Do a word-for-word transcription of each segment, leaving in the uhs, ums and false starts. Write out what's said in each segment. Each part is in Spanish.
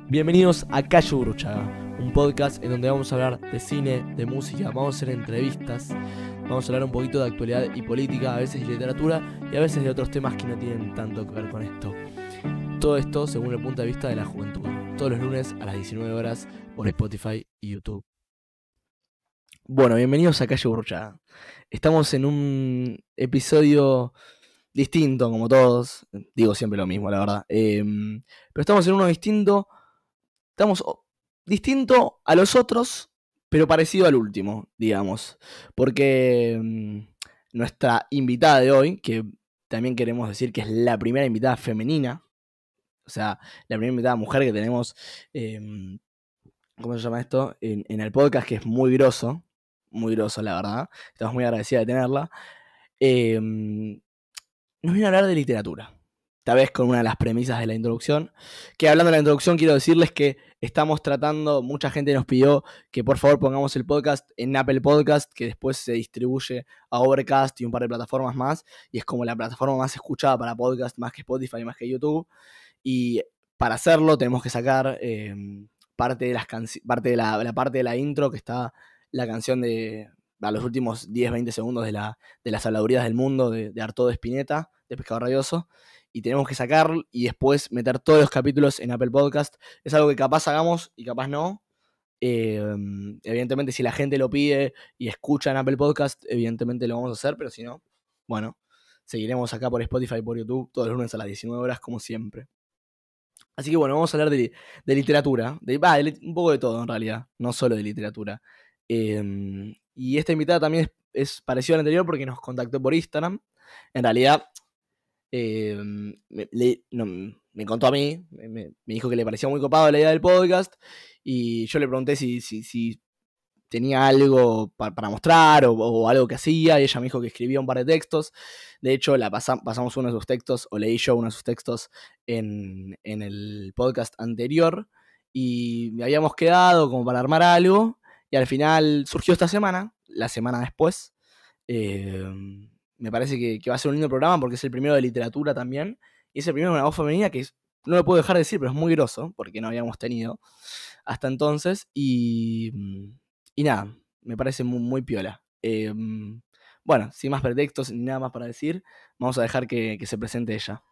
Bienvenidos a Calle Gurruchaga, un podcast en donde vamos a hablar de cine, de música, vamos a hacer entrevistas, vamos a hablar un poquito de actualidad y política, a veces de literatura y a veces de otros temas que no tienen tanto que ver con esto. Todo esto según el punto de vista de la juventud, todos los lunes a las diecinueve horas por Spotify y YouTube. Bueno, bienvenidos a Calle Gurruchaga. Estamos en un episodio distinto, como todos, digo siempre lo mismo, la verdad, eh, pero estamos en uno distinto. Estamos distinto a los otros, pero parecido al último, digamos. Porque mmm, nuestra invitada de hoy, que también queremos decir que es la primera invitada femenina, o sea, la primera invitada mujer que tenemos, eh, ¿cómo se llama esto? En, en el podcast, que es muy grosso, muy grosso, la verdad. Estamos muy agradecidos de tenerla. Eh, nos viene a hablar de literatura. Esta vez con una de las premisas de la introducción, que hablando de la introducción quiero decirles que estamos tratando, mucha gente nos pidió que por favor pongamos el podcast en Apple Podcast, que después se distribuye a Overcast y un par de plataformas más, y es como la plataforma más escuchada para podcast, más que Spotify, más que YouTube, y para hacerlo tenemos que sacar eh, parte de las canci- parte de la, la parte de la intro, que está la canción de a los últimos diez a veinte segundos de, la, de las habladurías del mundo de, de Artaud Spinetta, de Pescado Rabioso, y tenemos que sacar y después meter todos los capítulos en Apple Podcast. Es algo que capaz hagamos y capaz no. Eh, evidentemente, si la gente lo pide y escucha en Apple Podcast, evidentemente lo vamos a hacer, pero si no, bueno, seguiremos acá por Spotify y por YouTube todos los lunes a las diecinueve horas, como siempre. Así que bueno, vamos a hablar de, de literatura, de, bah, de, un poco de todo en realidad, no solo de literatura. Eh, y esta invitada también es, es parecida a la anterior porque nos contactó por Instagram. En realidad, eh, me, le, no, me contó a mí, me, me dijo que le parecía muy copado la idea del podcast, y yo le pregunté si, si, si tenía algo pa, para mostrar o, o algo que hacía, y ella me dijo que escribía un par de textos. De hecho, la pasa, pasamos uno de sus textos, o leí yo uno de sus textos en, en el podcast anterior, y me habíamos quedado como para armar algo, y al final surgió esta semana, la semana después. Eh, me parece que, que va a ser un lindo programa porque es el primero de literatura también, y es el primero de una voz femenina que es, no lo puedo dejar de decir, pero es muy grosso, porque no habíamos tenido hasta entonces, y, y nada, me parece muy, muy piola. Eh, bueno, sin más pretextos ni nada más para decir, vamos a dejar que, que se presente ella.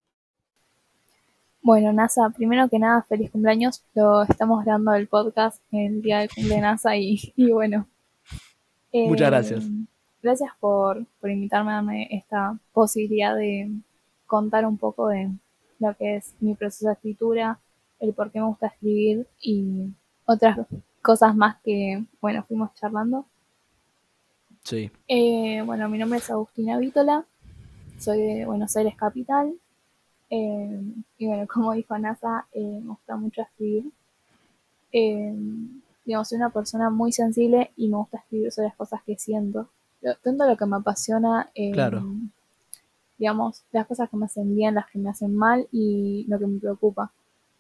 Bueno, NASA, primero que nada, feliz cumpleaños. Lo estamos grabando el podcast en el día del cumple de NASA y, y bueno. Eh, Muchas gracias. Gracias por, por invitarme a darme esta posibilidad de contar un poco de lo que es mi proceso de escritura, el por qué me gusta escribir y otras cosas más que, bueno, fuimos charlando. Sí. Eh, bueno, mi nombre es Agustina Vítola, soy de Buenos Aires capital. Eh, y bueno, como dijo NASA, eh, me gusta mucho escribir. Eh, digamos, soy una persona muy sensible y me gusta escribir sobre las cosas que siento. Lo, tanto lo que me apasiona, eh, Claro. digamos, las cosas que me hacen bien, las que me hacen mal y lo que me preocupa.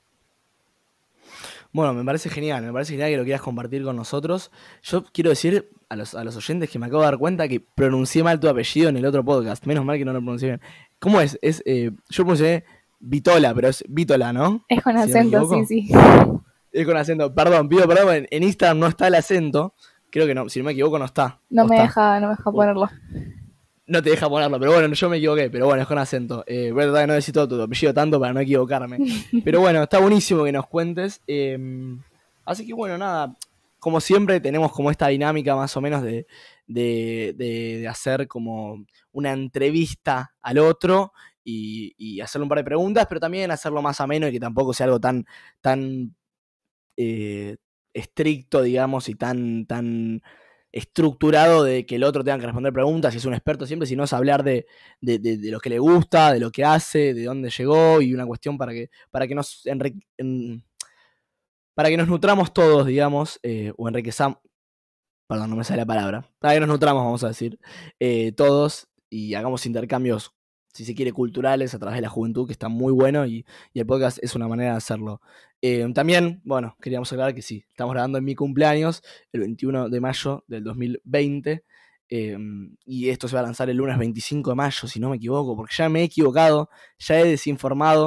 Bueno, me parece genial, me parece genial que lo quieras compartir con nosotros. Yo quiero decir a los, a los oyentes que me acabo de dar cuenta que pronuncié mal tu apellido en el otro podcast. Menos mal que no lo pronuncié bien. ¿Cómo es? es eh, yo pronuncié Vitola, pero es Vítola, ¿no? Es con Si acento, no sí, sí. Es con acento. Perdón, pido perdón, en, en Instagram no está el acento. Creo que no, si no me equivoco no está. No me está? deja, no me deja ponerlo. No te deja ponerlo, pero bueno, yo me equivoqué, pero bueno, es con acento. Eh, voy a tratar de no decir todo tu apellido tanto para no equivocarme. Pero bueno, está buenísimo que nos cuentes. Eh, así que bueno, nada, como siempre tenemos como esta dinámica más o menos de, de, de, de hacer como una entrevista al otro y, y hacerle un par de preguntas, pero también hacerlo más ameno y que tampoco sea algo tan, tan eh, estricto, digamos, y tan, tan estructurado de que el otro tenga que responder preguntas, si es un experto siempre, sino es hablar de, de, de, de lo que le gusta, de lo que hace, de dónde llegó, y una cuestión para que, para que nos enrique, en, para que nos nutramos todos, digamos, eh, o enriquezamos, perdón, no me sale la palabra, para que nos nutramos, vamos a decir, eh, todos, y hagamos intercambios, si se quiere, culturales a través de la juventud, que está muy bueno, y, y el podcast es una manera de hacerlo. Eh, también, bueno, queríamos aclarar que sí, estamos grabando en mi cumpleaños, el veintiuno de mayo del dos mil veinte, eh, y esto se va a lanzar el lunes veinticinco de mayo, si no me equivoco, porque ya me he equivocado, ya he desinformado,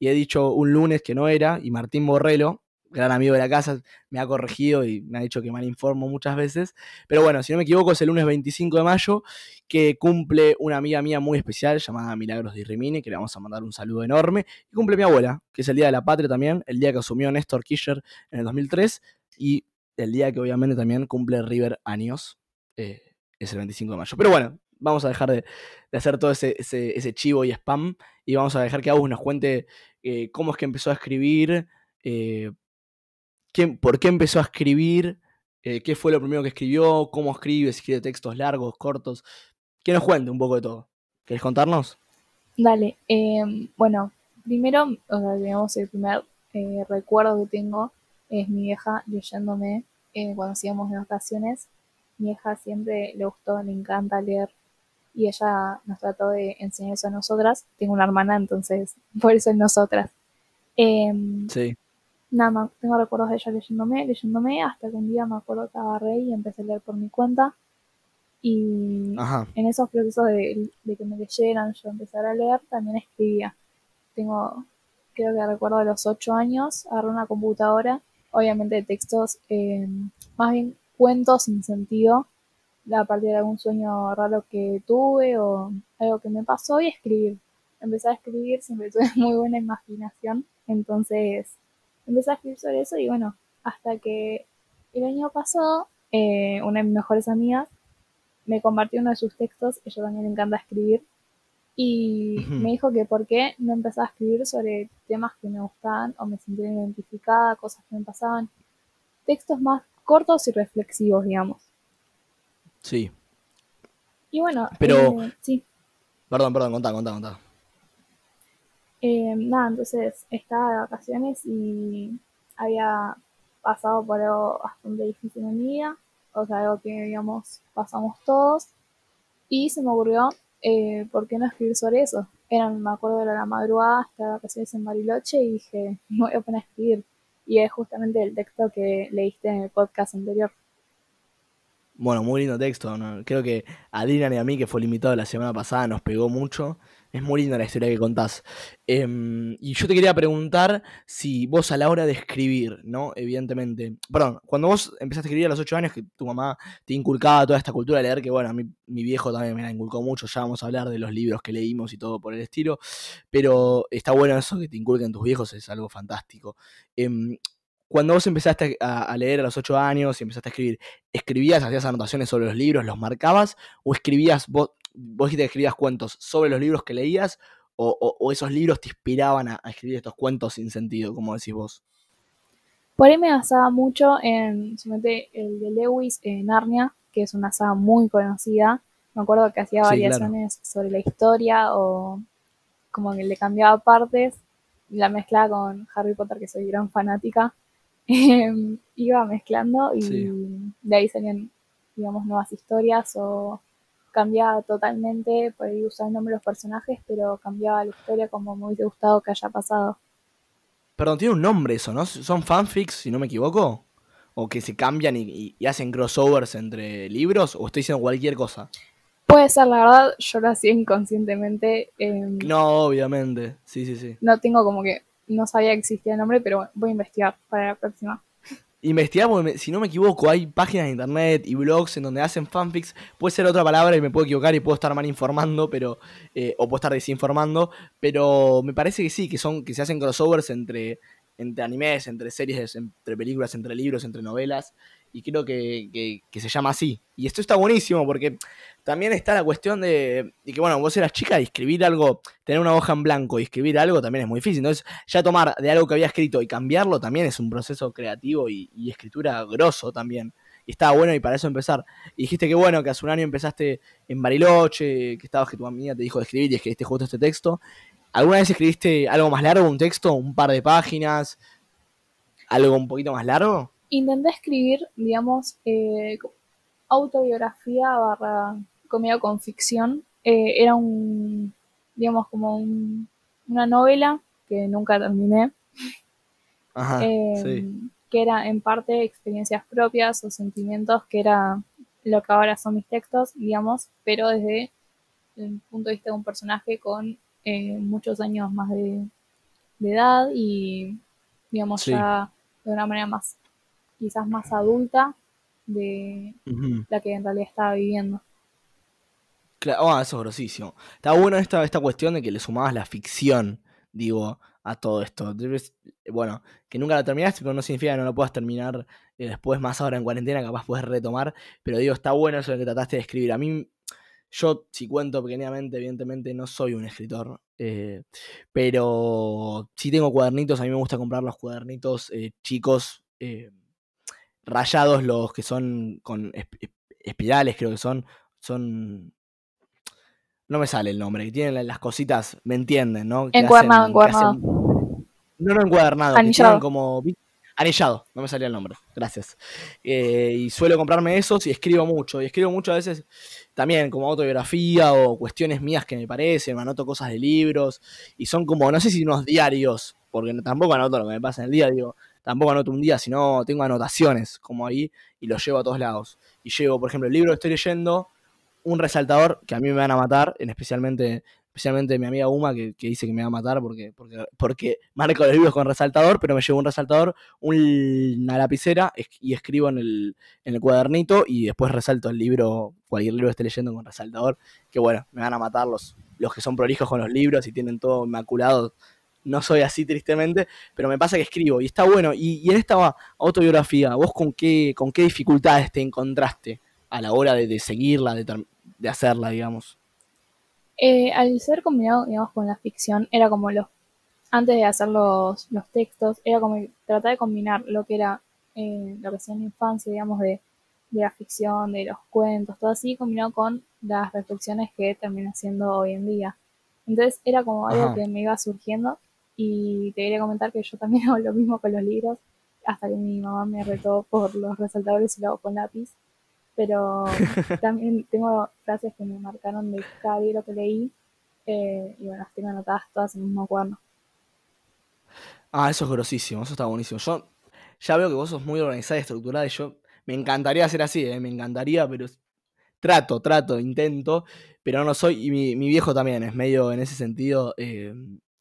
y he dicho un lunes que no era, y Martín Borrello, gran amigo de la casa, me ha corregido y me ha dicho que mal informo muchas veces. Pero bueno, si no me equivoco, es el lunes veinticinco de mayo, que cumple una amiga mía muy especial llamada Milagros Di Rimini, que le vamos a mandar un saludo enorme. Y cumple mi abuela, que es el Día de la Patria también, el día que asumió Néstor Kirchner en el dos mil tres, y el día que obviamente también cumple River años, eh, es el veinticinco de mayo. Pero bueno, vamos a dejar de, de hacer todo ese, ese, ese chivo y spam, y vamos a dejar que Agus nos cuente eh, cómo es que empezó a escribir, eh, ¿Quién, ¿por qué empezó a escribir? Eh, ¿Qué fue lo primero que escribió? ¿Cómo escribe? Si escribe textos largos, cortos. Que nos cuente un poco de todo. ¿Querés contarnos? Dale, eh, bueno, primero, o sea, digamos, el primer eh, recuerdo que tengo es mi vieja leyéndome eh, cuando íbamos de vacaciones. Mi vieja siempre le gustó, le encanta leer y ella nos trató de enseñar eso a nosotras. Tengo una hermana, entonces por eso es nosotras. Eh, Sí. Nada más, tengo recuerdos de ella leyéndome, leyéndome, hasta que un día me acuerdo que agarré y empecé a leer por mi cuenta. Y Ajá. en esos procesos de, de que me leyeran, yo empezar a leer, también escribía. Tengo, creo que recuerdo de los ocho años, agarré una computadora, obviamente de textos, eh, más bien cuentos sin sentido, a partir de algún sueño raro que tuve o algo que me pasó, y escribir. Empecé a escribir, siempre tuve muy buena imaginación, entonces empecé a escribir sobre eso y bueno, hasta que el año pasado, eh, una de mis mejores amigas me compartió uno de sus textos, ella también le encanta escribir, y Ujú. me dijo que por qué no empezaba a escribir sobre temas que me gustaban o me sentía identificada, cosas que me pasaban, textos más cortos y reflexivos, digamos. Sí. Y bueno, Pero, eh, sí, perdón, perdón, contá, contá, contá. eh, nada, entonces estaba de vacaciones y había pasado por algo bastante difícil en mi vida, o sea, algo que, digamos, pasamos todos, y se me ocurrió, eh, ¿por qué no escribir sobre eso? Era, me acuerdo, era la madrugada, estaba de vacaciones en Bariloche y dije, me voy a poner a escribir. Y es justamente el texto que leíste en el podcast anterior. Bueno, muy lindo texto, ¿no? Creo que a Dylan y a mí, que fue el invitado la semana pasada, nos pegó mucho. Es muy linda la historia que contás. Em, y yo te quería preguntar si vos a la hora de escribir, ¿no? Evidentemente. Perdón, cuando vos empezaste a escribir a los ocho años, que tu mamá te inculcaba toda esta cultura de leer, que bueno, a mí, mi viejo también me la inculcó mucho, ya vamos a hablar de los libros que leímos y todo por el estilo. Pero está bueno eso que te inculquen tus viejos, es algo fantástico. Em, cuando vos empezaste a, a leer a los ocho años y empezaste a escribir, ¿escribías, hacías anotaciones sobre los libros, los marcabas? ¿O escribías, vos, vos dijiste que escribías cuentos sobre los libros que leías? ¿O, o, o esos libros te inspiraban a, a escribir estos cuentos sin sentido, como decís vos? Por ahí me basaba mucho en, suponete, el de Lewis, en Narnia, que es una saga muy conocida. Me acuerdo que hacía Sí, claro. variaciones sobre la historia o como que le cambiaba partes, la mezclaba con Harry Potter, que soy gran fanática. Eh, iba mezclando Sí. y de ahí salían, digamos, nuevas historias o cambiaba totalmente, por ahí usaba el nombre de los personajes, pero cambiaba la historia como me hubiese gustado que haya pasado. Perdón, tiene un nombre eso, ¿no? ¿Son fanfics, si no me equivoco? ¿O que se cambian y, y- y hacen crossovers entre libros? ¿O estoy diciendo cualquier cosa? Puede ser, la verdad, yo lo hacía inconscientemente. Eh, No, obviamente. Sí, sí, sí. no tengo como que, no sabía que existía el nombre, pero bueno, voy a investigar para la próxima. Investigar, porque me- si no me equivoco, hay páginas de internet y blogs en donde hacen fanfics. Puede ser otra palabra y me puedo equivocar y puedo estar mal informando, pero. Eh, o puedo estar desinformando. Pero me parece que sí, que son, que se hacen crossovers entre, entre animes, entre series, entre películas, entre libros, entre novelas. Y creo que, que, que se llama así. Y esto está buenísimo porque también está la cuestión de, de que, bueno, vos eras chica y escribir algo, tener una hoja en blanco y escribir algo también es muy difícil. Entonces, ya tomar de algo que había escrito y cambiarlo también es un proceso creativo y, y escritura grosso también. Y estaba bueno y para eso empezar. Y dijiste que bueno, que hace un año empezaste en Bariloche, que estabas, que tu amiga te dijo de escribir y escribiste justo este texto. ¿Alguna vez escribiste algo más largo, un texto, un par de páginas, algo un poquito más largo? Intenté escribir, digamos, eh, autobiografía barra comida con ficción. Eh, era un, digamos, como un, una novela que nunca terminé, Ajá, eh, sí. que era en parte experiencias propias o sentimientos, que era lo que ahora son mis textos, digamos, pero desde el punto de vista de un personaje con eh, muchos años más de, de edad y, digamos, Sí. ya de una manera más, quizás más adulta de Ujú. la que en realidad estaba viviendo. Claro, ah, eso es grosísimo. Está bueno esta, esta cuestión de que le sumabas la ficción, digo, a todo esto. Debes- bueno, que nunca lo terminaste, pero no significa que no lo puedas terminar eh, después, más ahora en cuarentena, capaz puedes retomar. Pero digo, está bueno eso de que trataste de escribir. A mí, yo, si cuento pequeñamente, evidentemente no soy un escritor, eh, pero sí tengo cuadernitos. A mí me gusta comprar los cuadernitos eh, chicos, eh, rayados, los que son con esp- esp- espirales, creo que son. Son no me sale el nombre, que tienen las cositas, ¿me entienden, no? Que Encuadernado, hacen, que encuadernado. hacen, no, no encuadernado, que tienen Anillado. como, anillado, no me salía el nombre, gracias. Eh, y suelo comprarme esos y escribo mucho, y escribo mucho a veces también como autobiografía o cuestiones mías que me parecen, me anoto cosas de libros, y son como, no sé si unos diarios, porque tampoco anoto lo que me pasa en el día, digo, tampoco anoto un día, sino tengo anotaciones como ahí y los llevo a todos lados. Y llevo, por ejemplo, el libro que estoy leyendo, un resaltador que a mí me van a matar, en especialmente, especialmente mi amiga Uma, que, que dice que me va a matar porque, porque, porque marco los libros con resaltador, pero me llevo un resaltador, un- una lapicera y escribo en el, en el cuadernito y después resalto el libro, cualquier libro que esté leyendo con resaltador, que bueno, me van a matar los, los que son prolijos con los libros y tienen todo inmaculado. No soy así tristemente, pero me pasa que escribo y está bueno. Y, y en esta autobiografía, ¿vos con qué, con qué dificultades te encontraste a la hora de, de seguirla, de, de hacerla, digamos? Eh, al ser combinado, digamos, con la ficción, era como los, antes de hacer los, los textos, era como tratar de combinar lo que era, eh, lo que hacía en la infancia, digamos, de, de la ficción, de los cuentos, todo así, combinado con las reflexiones que terminé haciendo hoy en día. Entonces era como algo Ajá. que me iba surgiendo y te quería comentar que yo también hago lo mismo con los libros, hasta que mi mamá me retó por los resaltadores y lo hago con lápiz, pero también tengo frases que me marcaron de cada libro que leí, eh, y bueno, las tengo anotadas todas en el mismo cuaderno. Ah, eso es grosísimo, eso está buenísimo. Yo ya veo que vos sos muy organizada y estructurada y yo me encantaría ser así, ¿eh? Me encantaría, pero trato, trato, intento, pero no soy, y mi, mi viejo también es medio en ese sentido, eh,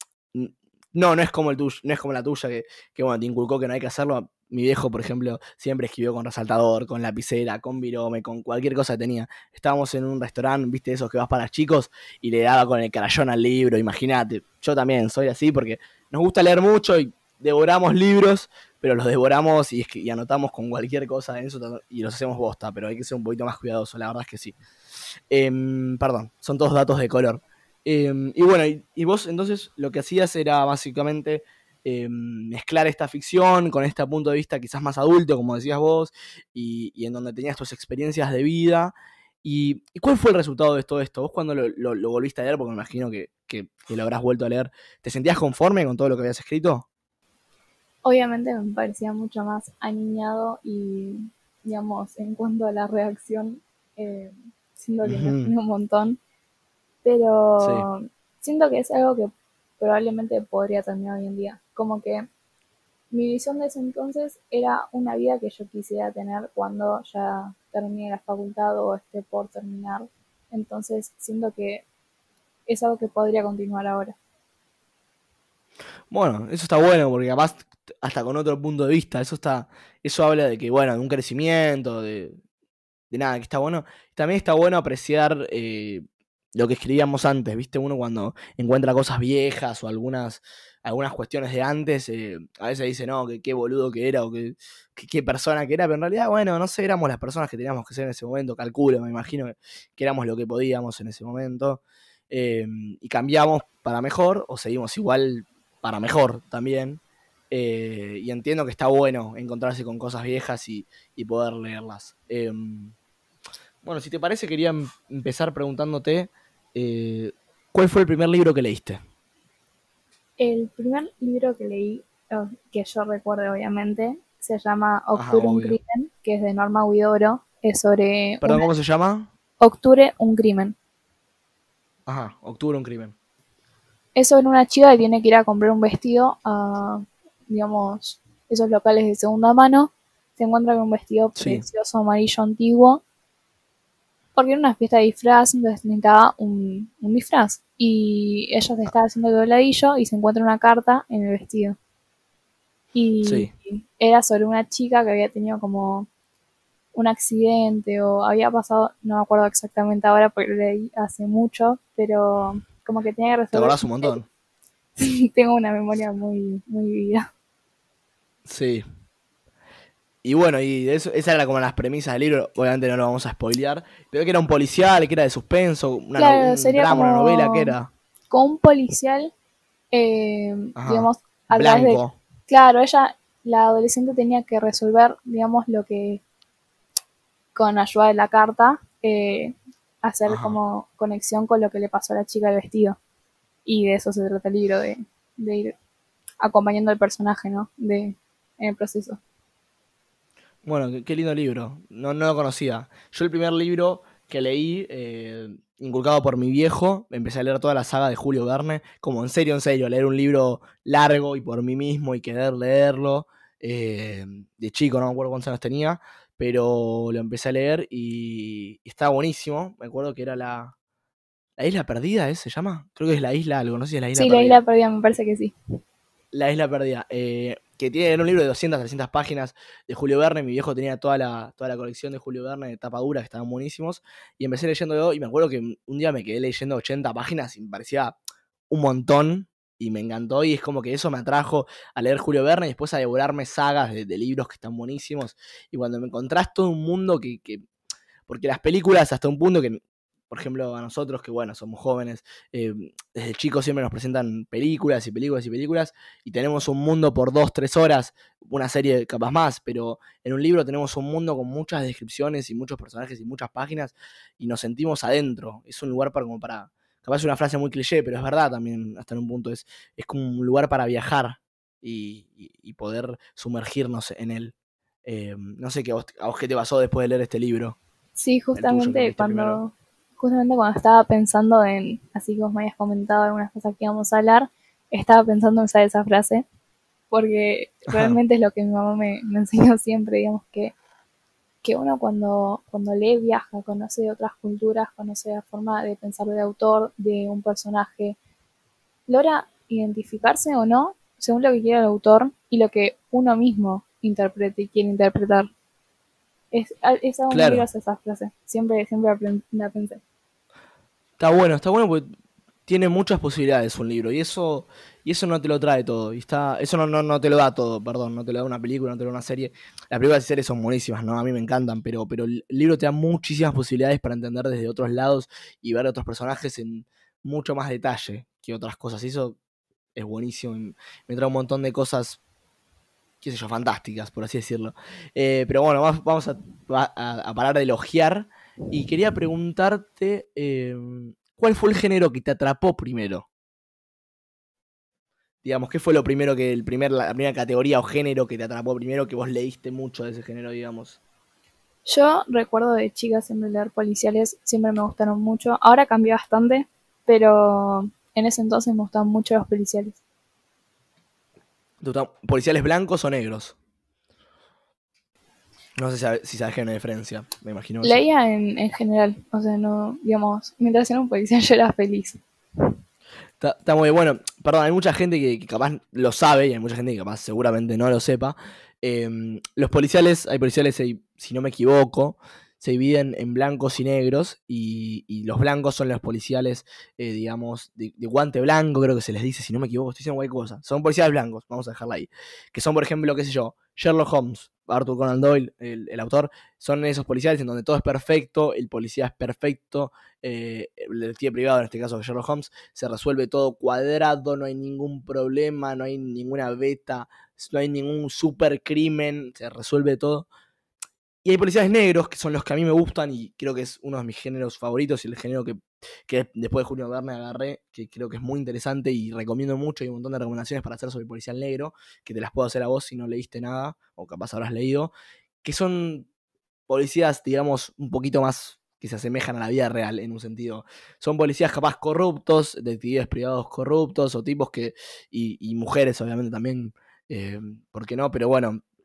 no, no es como el tuyo, no es como la tuya que, que bueno, te inculcó que no hay que hacerlo. Mi viejo, por ejemplo, siempre escribió con resaltador, con lapicera, con virome, con cualquier cosa que tenía. Estábamos en un restaurante, viste, esos que vas para chicos, y le daba con el crayón al libro, imagínate. Yo también soy así porque nos gusta leer mucho y devoramos libros, pero los devoramos y, y anotamos con cualquier cosa en eso y los hacemos bosta, pero hay que ser un poquito más cuidadoso, la verdad es que sí. Eh, perdón, son todos datos de color. Eh, y bueno, y, y, vos entonces lo que hacías era básicamente eh, mezclar esta ficción con este punto de vista quizás más adulto, como decías vos, y, y en donde tenías tus experiencias de vida. Y, ¿Y cuál fue el resultado de todo esto? Vos cuando lo, lo, lo volviste a leer, porque me imagino que, que, que lo habrás vuelto a leer, ¿te sentías conforme con todo lo que habías escrito? Obviamente me parecía mucho más aniñado y, digamos, en cuanto a la reacción, eh, siento que Ujú. mejoré un montón, Sí. pero siento que es algo que probablemente podría terminar hoy en día. Como que mi visión de ese entonces era una vida que yo quisiera tener cuando ya termine la facultad o esté por terminar. Entonces siento que es algo que podría continuar ahora. Bueno, eso está bueno porque capaz hasta con otro punto de vista, eso está, eso habla de que, bueno, de un crecimiento, de, de nada, que está bueno. También está bueno apreciar eh, lo que escribíamos antes, ¿viste? Uno cuando encuentra cosas viejas o algunas, algunas cuestiones de antes, eh, a veces dice, no, que qué boludo que era o que, que qué persona que era, pero en realidad, bueno, no sé, éramos las personas que teníamos que ser en ese momento, calculo, me imagino que, que éramos lo que podíamos en ese momento. Eh, y cambiamos para mejor o seguimos igual para mejor también. Eh, y entiendo que está bueno encontrarse con cosas viejas y, y poder leerlas. Eh, bueno, si te parece, quería em- empezar preguntándote eh, ¿cuál fue el primer libro que leíste? El primer libro que leí, eh, que yo recuerdo obviamente, se llama Ajá, Octubre un obvio. crimen, que es de Norma Huidobro. Es sobre Perdón, una... ¿cómo se llama? Octubre un crimen. Ajá, Octubre, un crimen. Es sobre una chica que tiene que ir a comprar un vestido a, digamos, esos locales de segunda mano. Se encuentra con un vestido Sí. precioso amarillo antiguo porque era una fiesta de disfraz, entonces necesitaba un, un disfraz. Y ella se estaba haciendo el dobladillo y se encuentra una carta en el vestido. Y Sí. era sobre una chica que había tenido como un accidente o había pasado, no me acuerdo exactamente ahora porque lo leí hace mucho, pero como que tenía que ¿Te resolver acordás un un misterio. montón? Tengo una memoria muy, muy vivida. Sí. Y bueno, y eso, esa era como las premisas del libro, obviamente no lo vamos a spoilear, pero que era un policial, que era de suspenso, una no- Claro, un sería drama, una novela, que como, era, como un policial, eh, ajá, digamos, a través de, blanco, claro, ella, la adolescente tenía que resolver, digamos, lo que con ayuda de la carta, eh, hacer ajá. como conexión con lo que le pasó a la chica del vestido. Y de eso se trata el libro, de, de ir acompañando al personaje, ¿no? De, en el proceso. Bueno, qué, qué lindo libro, no, no lo conocía. Yo el primer libro que leí, eh, inculcado por mi viejo, empecé a leer toda la saga de Julio Verne, como en serio, en serio, leer un libro largo y por mí mismo y querer leerlo, eh, de chico, no me acuerdo cuántos años tenía, pero lo empecé a leer y, y estaba buenísimo, me acuerdo que era la... ¿La isla perdida, ¿eh? ¿Se llama? Creo que es la isla algo, no sé si es la isla Sí, la isla perdida. perdida, me parece que sí. La isla perdida, eh, que tiene era un libro de doscientas, trescientas páginas de Julio Verne. Mi viejo tenía toda la, toda la colección de Julio Verne de tapa dura, que estaban buenísimos. Y empecé leyendo yo, y me acuerdo que un día me quedé leyendo ochenta páginas y me parecía un montón. Y me encantó, y es como que eso me atrajo a leer Julio Verne y después a devorarme sagas de, de libros que están buenísimos. Y cuando me encontrás todo un mundo que, que porque las películas hasta un punto que, por ejemplo, a nosotros que, bueno, somos jóvenes, eh, desde chicos siempre nos presentan películas y películas y películas y tenemos un mundo por dos, tres horas, una serie capaz más, pero en un libro tenemos un mundo con muchas descripciones y muchos personajes y muchas páginas y nos sentimos adentro. Es un lugar para, como para, capaz es una frase muy cliché, pero es verdad también hasta en un punto, es, es como un lugar para viajar y, y, y poder sumergirnos en él. Eh, no sé qué a vos, a vos qué te pasó después de leer este libro. Sí, El tuyo que justamente leíste primero. cuando, justamente cuando estaba pensando en, así que vos me habías comentado algunas cosas que íbamos a hablar, estaba pensando en usar esa frase, porque Ajá, realmente es lo que mi mamá me, me enseñó siempre, digamos, que, que uno cuando, cuando lee, viaja, conoce otras culturas, conoce la forma de pensar del autor, de un personaje, logra identificarse o no según lo que quiere el autor y lo que uno mismo interprete y quiere interpretar. Es, es algo muy claro. grosa esa frase. Siempre, siempre la pensé. Está bueno, está bueno porque tiene muchas posibilidades un libro y eso, y eso no te lo trae todo. Y está, eso no, no, no te lo da todo, perdón, no te lo da una película, no te lo da una serie. Las películas y series son buenísimas, ¿no? A mí me encantan, pero, pero el libro te da muchísimas posibilidades para entender desde otros lados y ver a otros personajes en mucho más detalle que otras cosas. Y eso es buenísimo. Y me trae un montón de cosas, qué sé yo, fantásticas, por así decirlo. Eh, pero bueno, vamos, vamos a, a, a, parar de elogiar. Y quería preguntarte, eh, ¿cuál fue el género que te atrapó primero? Digamos, ¿qué fue lo primero que, el primer, la primera categoría o género que te atrapó primero, que vos leíste mucho de ese género, digamos? Yo recuerdo de chica siempre leer policiales, siempre me gustaron mucho. Ahora cambió bastante, pero en ese entonces me gustaban mucho los policiales. ¿Policiales blancos o negros? No sé si sabes, si sabes que hay una diferencia, me imagino que sí. Leía en, en general, o sea, no, digamos, mientras era un policial yo era feliz. Está, está muy bueno. Perdón, hay mucha gente que, que capaz lo sabe y hay mucha gente que capaz seguramente no lo sepa. Eh, los policiales, hay policiales, si si no me equivoco, se dividen en blancos y negros y, y los blancos son los policiales, eh, digamos, de, de guante blanco, creo que se les dice, si no me equivoco, estoy diciendo cualquier cosa. Son policiales blancos, vamos a dejarla ahí. Que son, por ejemplo, qué sé yo, Sherlock Holmes, Arthur Conan Doyle, el, el autor, son esos policiales en donde todo es perfecto, el policía es perfecto, eh, el detective privado, en este caso de Sherlock Holmes, se resuelve todo cuadrado, no hay ningún problema, no hay ninguna beta, no hay ningún super crimen, se resuelve todo. Y hay policías negros, que son los que a mí me gustan y creo que es uno de mis géneros favoritos y el género que, que después de Julio Verne agarré, que creo que es muy interesante y recomiendo mucho. Hay un montón de recomendaciones para hacer sobre el policial negro, que te las puedo hacer a vos si no leíste nada, o capaz habrás leído, que son policías, digamos, un poquito más que se asemejan a la vida real en un sentido. Son policías capaz corruptos, detectives privados corruptos, o tipos que, y, y mujeres obviamente también, eh, ¿por qué no? Pero bueno,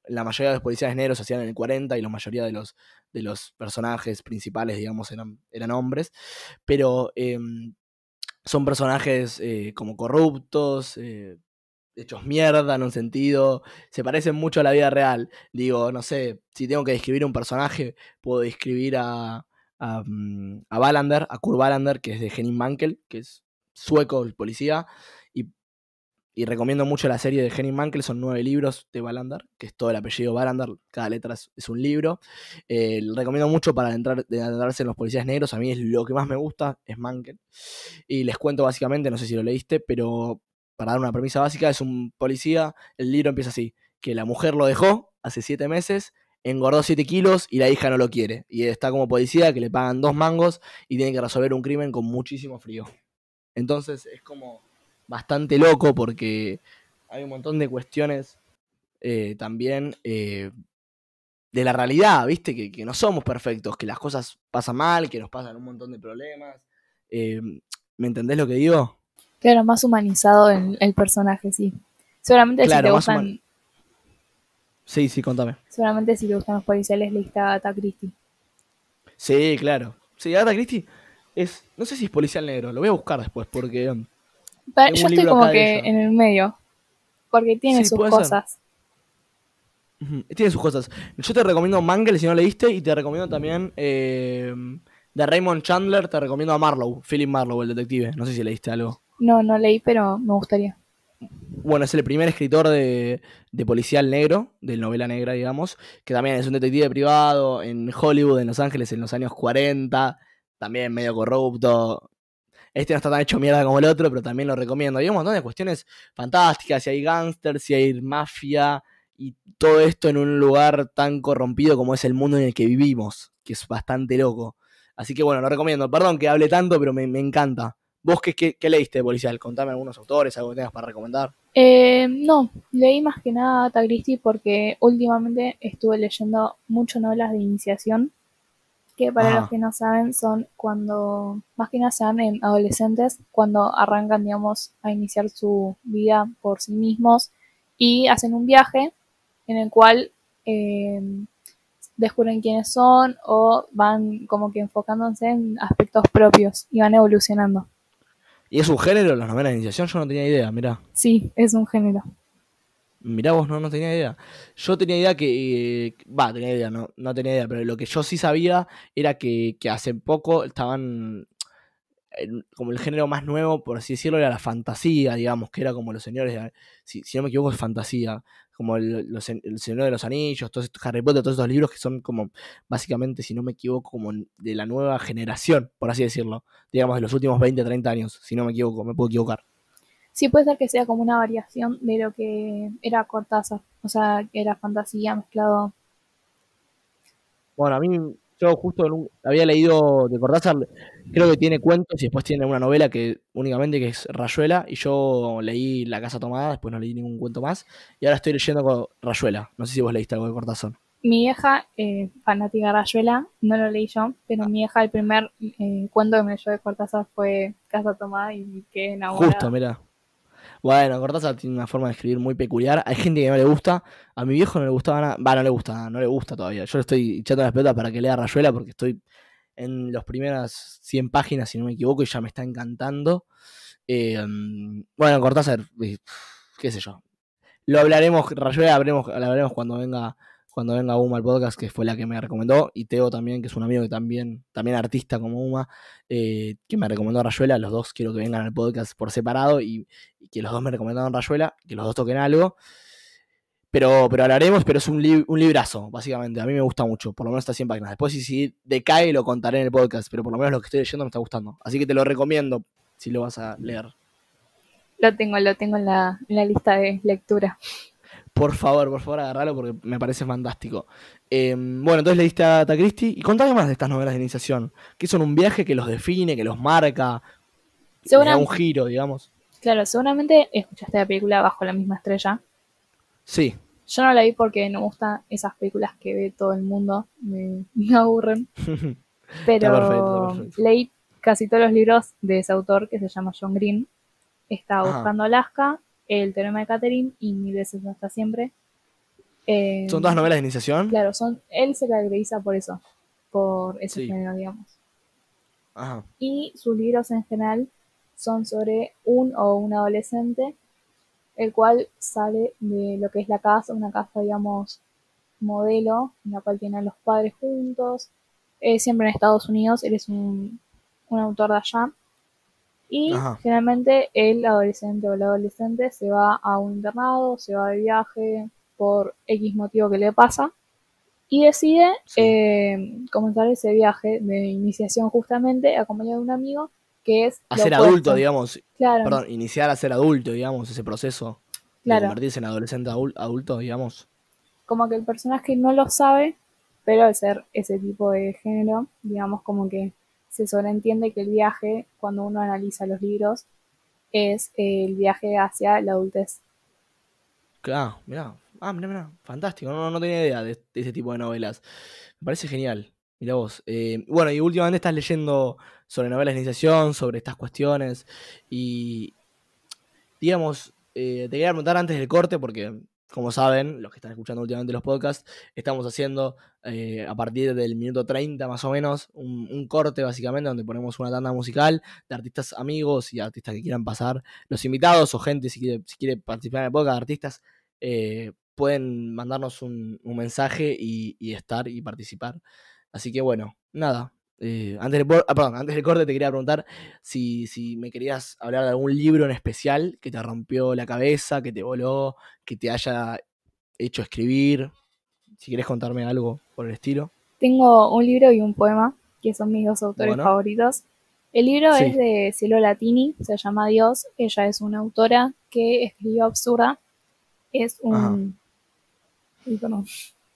la mayoría de los policías negros se hacían en el cuarenta y la mayoría de los, de los personajes principales, digamos, eran, eran hombres, pero eh, son personajes eh, como corruptos, eh, hechos mierda en un sentido, se parecen mucho a la vida real. Digo, no sé, si tengo que describir un personaje, puedo describir a, a, mm, a Wallander, a Kurt Wallander, que es de Henning Mankell, que es sueco, el policía, y, y recomiendo mucho la serie de Henning Mankell, son nueve libros de Wallander, que es todo el apellido Wallander, cada letra es, es un libro. Eh, lo recomiendo mucho para entrar, de adentrarse en los policías negros, a mí es lo que más me gusta, es Mankell. Y les cuento básicamente, no sé si lo leíste, pero para dar una premisa básica, es un policía, el libro empieza así, que la mujer lo dejó hace siete meses, engordó siete kilos y la hija no lo quiere. Y está como policía que le pagan dos mangos y tiene que resolver un crimen con muchísimo frío. Entonces es como bastante loco porque hay un montón de cuestiones eh, también eh, de la realidad, ¿viste? Que, que no somos perfectos, que las cosas pasan mal, que nos pasan un montón de problemas. Eh, ¿Me entendés lo que digo? Claro, más humanizado el, el personaje, sí. Seguramente si Claro, te más o menos. gustan, Sí, sí, contame. seguramente si te gustan los policiales, leíste a Agatha Christie. Sí, claro. Sí, Agatha Christie es. No sé si es policial negro, lo voy a buscar después porque um, Pa- tengo Yo un estoy libro como acá de que ella. en el medio, porque tiene Sí, sus puede ser. cosas. Ujú, tiene sus cosas. Yo te recomiendo Mangle si no leíste y te recomiendo también eh, de Raymond Chandler, te recomiendo a Marlowe, Philip Marlowe, el detective. No sé si leíste algo. No, no leí, pero me gustaría. Bueno, es el primer escritor de, de policial negro, de novela negra, digamos, que también es un detective privado en Hollywood, en Los Ángeles, en los años cuarenta, también medio corrupto. Este no está tan hecho mierda como el otro, pero también lo recomiendo. Hay un montón de cuestiones fantásticas, si hay gángsters, si hay mafia, y todo esto en un lugar tan corrompido como es el mundo en el que vivimos, que es bastante loco. Así que bueno, lo recomiendo. Perdón que hable tanto, pero me, me encanta. ¿Vos qué, qué, qué leíste de policial? Contame algunos autores, algo que tengas para recomendar. Eh, no, leí más que nada a Agatha Christie porque últimamente estuve leyendo mucho novelas de iniciación, que para los Ajá. que no saben son cuando, más que nada se dan en adolescentes, cuando arrancan, digamos, a iniciar su vida por sí mismos y hacen un viaje en el cual eh, descubren quiénes son o van como que enfocándose en aspectos propios y van evolucionando. ¿Y es un género las novelas de iniciación? Yo no tenía idea, mirá. Sí, es un género. Mirá vos, no, no tenía idea. Yo tenía idea que. eh, Va, tenía idea, no, no tenía idea, pero lo que yo sí sabía era que, que hace poco estaban. en- como el género más nuevo, por así decirlo, era la fantasía, digamos, que era como los señores. de- Si, si no me equivoco, es fantasía. Como el, los, el Señor de los Anillos, todos estos Harry Potter, todos estos libros que son como, básicamente, si no me equivoco, como de la nueva generación, por así decirlo. Digamos, de los últimos veinte treinta años, si no me equivoco, me puedo equivocar. Sí, puede ser que sea como una variación de lo que era Cortázar, o sea, que era fantasía mezclado. Bueno, a mí, yo justo nu- había leído de Cortázar, creo que tiene cuentos y después tiene una novela que únicamente que es Rayuela, y yo leí La Casa Tomada, después no leí ningún cuento más, y ahora estoy leyendo con Rayuela. No sé si vos leíste algo de Cortázar. Mi vieja, eh, fanática de Rayuela, no lo leí yo, pero mi vieja el primer eh, cuento que me leyó de Cortázar fue Casa Tomada y quedé Justo, enamorada. mira. Bueno, Cortázar tiene una forma de escribir muy peculiar. Hay gente que no le gusta. A mi viejo no le gustaba nada. Va, no le gusta, no le gusta todavía. Yo le estoy echando las pelotas para que lea Rayuela porque estoy en las primeras cien páginas, si no me equivoco, y ya me está encantando. Eh, mm, bueno, Cortázar, eh, qué sé yo. Lo hablaremos, Rayuela, hablaremos, lo hablaremos cuando venga, cuando venga Uma al podcast, que fue la que me recomendó, y Teo también, que es un amigo que también, también artista como Uma, eh, que me recomendó Rayuela. Los dos quiero que vengan al podcast por separado y, y que los dos me recomendaron Rayuela, que los dos toquen algo. Pero, pero hablaremos, pero es un, li un librazo, básicamente. A mí me gusta mucho, por lo menos está cien páginas. Después, si, si decae, lo contaré en el podcast, pero por lo menos lo que estoy leyendo me está gustando. Así que te lo recomiendo si lo vas a leer. Lo tengo, lo tengo en la, en la lista de lectura. Por favor, por favor, agarralo porque me parece fantástico. Eh, bueno, entonces leíste a Agatha Christie y contame más de estas novelas de iniciación. Que son un viaje que los define, que los marca, les da un Seguramente, giro, digamos. claro, seguramente escuchaste la película Bajo la misma estrella. Sí. Yo no la vi porque no me gustan esas películas que ve todo el mundo, me, me aburren. Está perfecto, está Pero perfecto. leí casi todos los libros de ese autor que se llama John Green. Estaba Ajá. buscando Alaska, El teorema de Catherine y Mil veces hasta siempre. Eh, ¿Son todas novelas de iniciación? claro, son, él se caracteriza por eso, por ese Sí. género, digamos. Ajá. Y sus libros en general son sobre un o un adolescente, el cual sale de lo que es la casa, una casa, digamos, modelo, en la cual tienen los padres juntos, eh, siempre en Estados Unidos, él es un, un autor de allá, y Ajá. generalmente el adolescente o la adolescente se va a un internado, se va de viaje por X motivo que le pasa, y decide Sí. eh, comenzar ese viaje de iniciación justamente acompañado de un amigo que es A lo ser adulto, opuesto. digamos. Claro, Perdón, iniciar a ser adulto, digamos, ese proceso de claro, convertirse en adolescente adul- adulto, digamos. como que el personaje no lo sabe, pero al ser ese tipo de género, digamos como que se sobreentiende que el viaje, cuando uno analiza los libros, es eh, el viaje hacia la adultez. Claro, mirá. Ah, mirá, mirá. Fantástico. No, no, no tenía idea de, de ese tipo de novelas. Me parece genial. Mirá vos. Eh, bueno, y últimamente estás leyendo sobre novelas de iniciación, sobre estas cuestiones. Y, digamos, eh, te quería preguntar antes del corte, porque, como saben, los que están escuchando últimamente los podcasts, estamos haciendo eh, a partir del minuto treinta más o menos un, un corte básicamente donde ponemos una tanda musical de artistas amigos y artistas que quieran pasar. Los invitados o gente, si quiere, si quiere participar en el podcast, artistas, eh, pueden mandarnos un, un mensaje y, y estar y participar. Así que bueno, nada. Eh, antes, del, ah, perdón, antes del corte te quería preguntar si, si me querías hablar de algún libro en especial que te rompió la cabeza, que te voló, que te haya hecho escribir. Si querés contarme algo por el estilo. Tengo un libro y un poema, que son mis dos autores Bueno, favoritos. El libro es sí. de Cielo Latini, se llama Dios. Ella es una autora que escribió Absurda. Es Ajá. un, uy, perdón.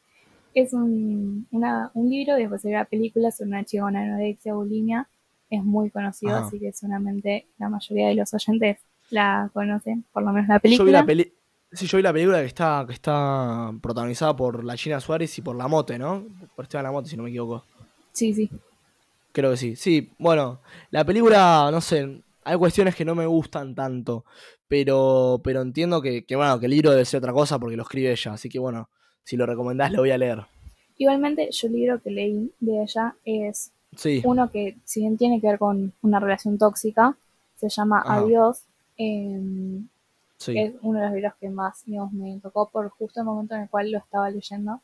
Es un, una, un libro, después de la película sobre una chica con anorexia bulimia. Es muy conocido, Ajá. así que seguramente la mayoría de los oyentes la conocen, por lo menos la Yo vi la película. peli. Sí, yo vi la película que está, que está protagonizada por la China Suárez y por La Mote, ¿no? Por Esteban La Mote, si no me equivoco. Sí, sí. Creo que sí. Sí, bueno, la película, no sé, hay cuestiones que no me gustan tanto, pero, pero entiendo que, que, bueno, que el libro debe ser otra cosa porque lo escribe ella, así que bueno, si lo recomendás lo voy a leer. Igualmente, yo el libro que leí de ella es Sí, uno que, si bien tiene que ver con una relación tóxica, se llama ajá, Adiós. Eh, sí, es uno de los libros que más, digamos, me tocó por justo el momento en el cual lo estaba leyendo.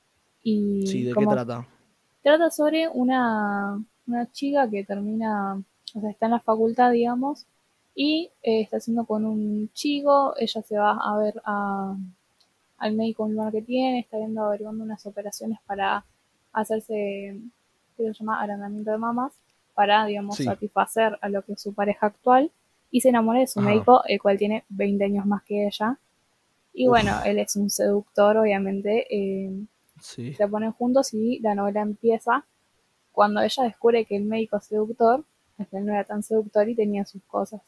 sí, Y ¿de qué como trata? trata sobre una, una chica que termina, o sea, está en la facultad, digamos, y eh, está haciendo con un chico, ella se va a ver a, al médico un lugar que tiene, está viendo, averiguando unas operaciones para hacerse, que se llama agrandamiento de mamas, para, digamos, Sí, satisfacer a lo que es su pareja actual, y se enamora de su ajá, médico, el cual tiene veinte años más que ella. Y bueno, uff, él es un seductor, obviamente, eh, sí. se ponen juntos y la novela empieza cuando ella descubre que el médico seductor, este no era tan seductor y tenía sus cosas.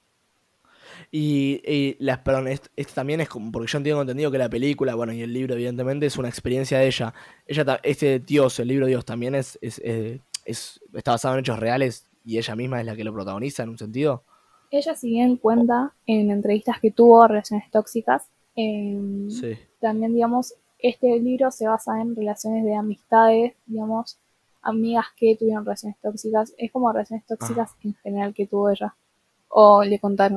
Y, y las, perdón, esto, esto también es como, porque yo tengo entendido que la película, bueno, y el libro evidentemente es una experiencia de ella. Ella, ta- este Dios, el libro Dios también es, es, eh, es- está basado en hechos reales y ella misma es la que lo protagoniza en un sentido. Ella, si bien O- cuenta en entrevistas que tuvo relaciones tóxicas, eh, sí. también, digamos, este libro se basa en relaciones de amistades, digamos, amigas que tuvieron relaciones tóxicas. Es como relaciones tóxicas Ah. en general que tuvo ella. O le contaron.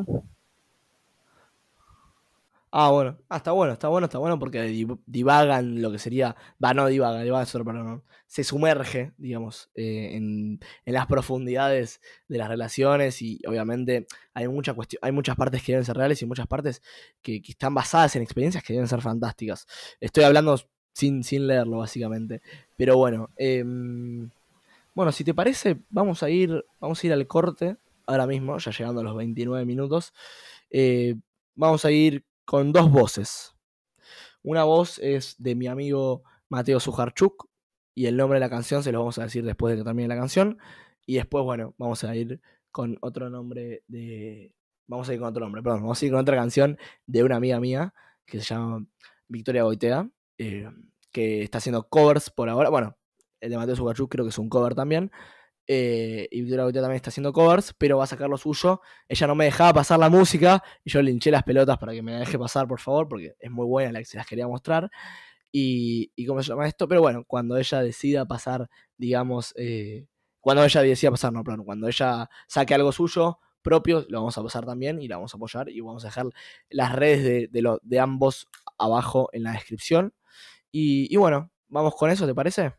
Ah, bueno. Ah, está bueno, está bueno, está bueno porque div- divagan lo que sería. Va, no divaga, divaga es otro, perdón. No. Se sumerge, digamos, eh, en, en las profundidades de las relaciones y obviamente hay, mucha cuestión, hay muchas partes que deben ser reales y muchas partes que, que están basadas en experiencias que deben ser fantásticas. Estoy hablando sin, sin leerlo, básicamente. Pero bueno, em, bueno, si te parece, vamos a ir, vamos a ir al corte ahora mismo, ya llegando a los veintinueve minutos. Eh, Vamos a ir con dos voces. Una voz es de mi amigo Mateo Sujarchuk y el nombre de la canción se lo vamos a decir después de que termine la canción. Y después, bueno, vamos a ir con otro nombre de... Vamos a ir con otro nombre, perdón, vamos a ir con otra canción de una amiga mía que se llama Victoria Goitea, eh, que está haciendo covers por ahora. Bueno, el de Mateo Sujarchuk creo que es un cover también, eh, y Victoria Gautier también está haciendo covers, pero va a sacar lo suyo. Ella no me dejaba pasar la música y yo le hinché las pelotas para que me la deje pasar, por favor, porque es muy buena, la que se las quería mostrar. y, y cómo se llama esto, pero bueno, cuando ella decida pasar, digamos, eh, cuando ella decida pasar, no, perdón, cuando ella saque algo suyo propio, lo vamos a pasar también y la vamos a apoyar y vamos a dejar las redes de, de, lo, de ambos abajo en la descripción. Y, y bueno, vamos con eso, ¿te parece?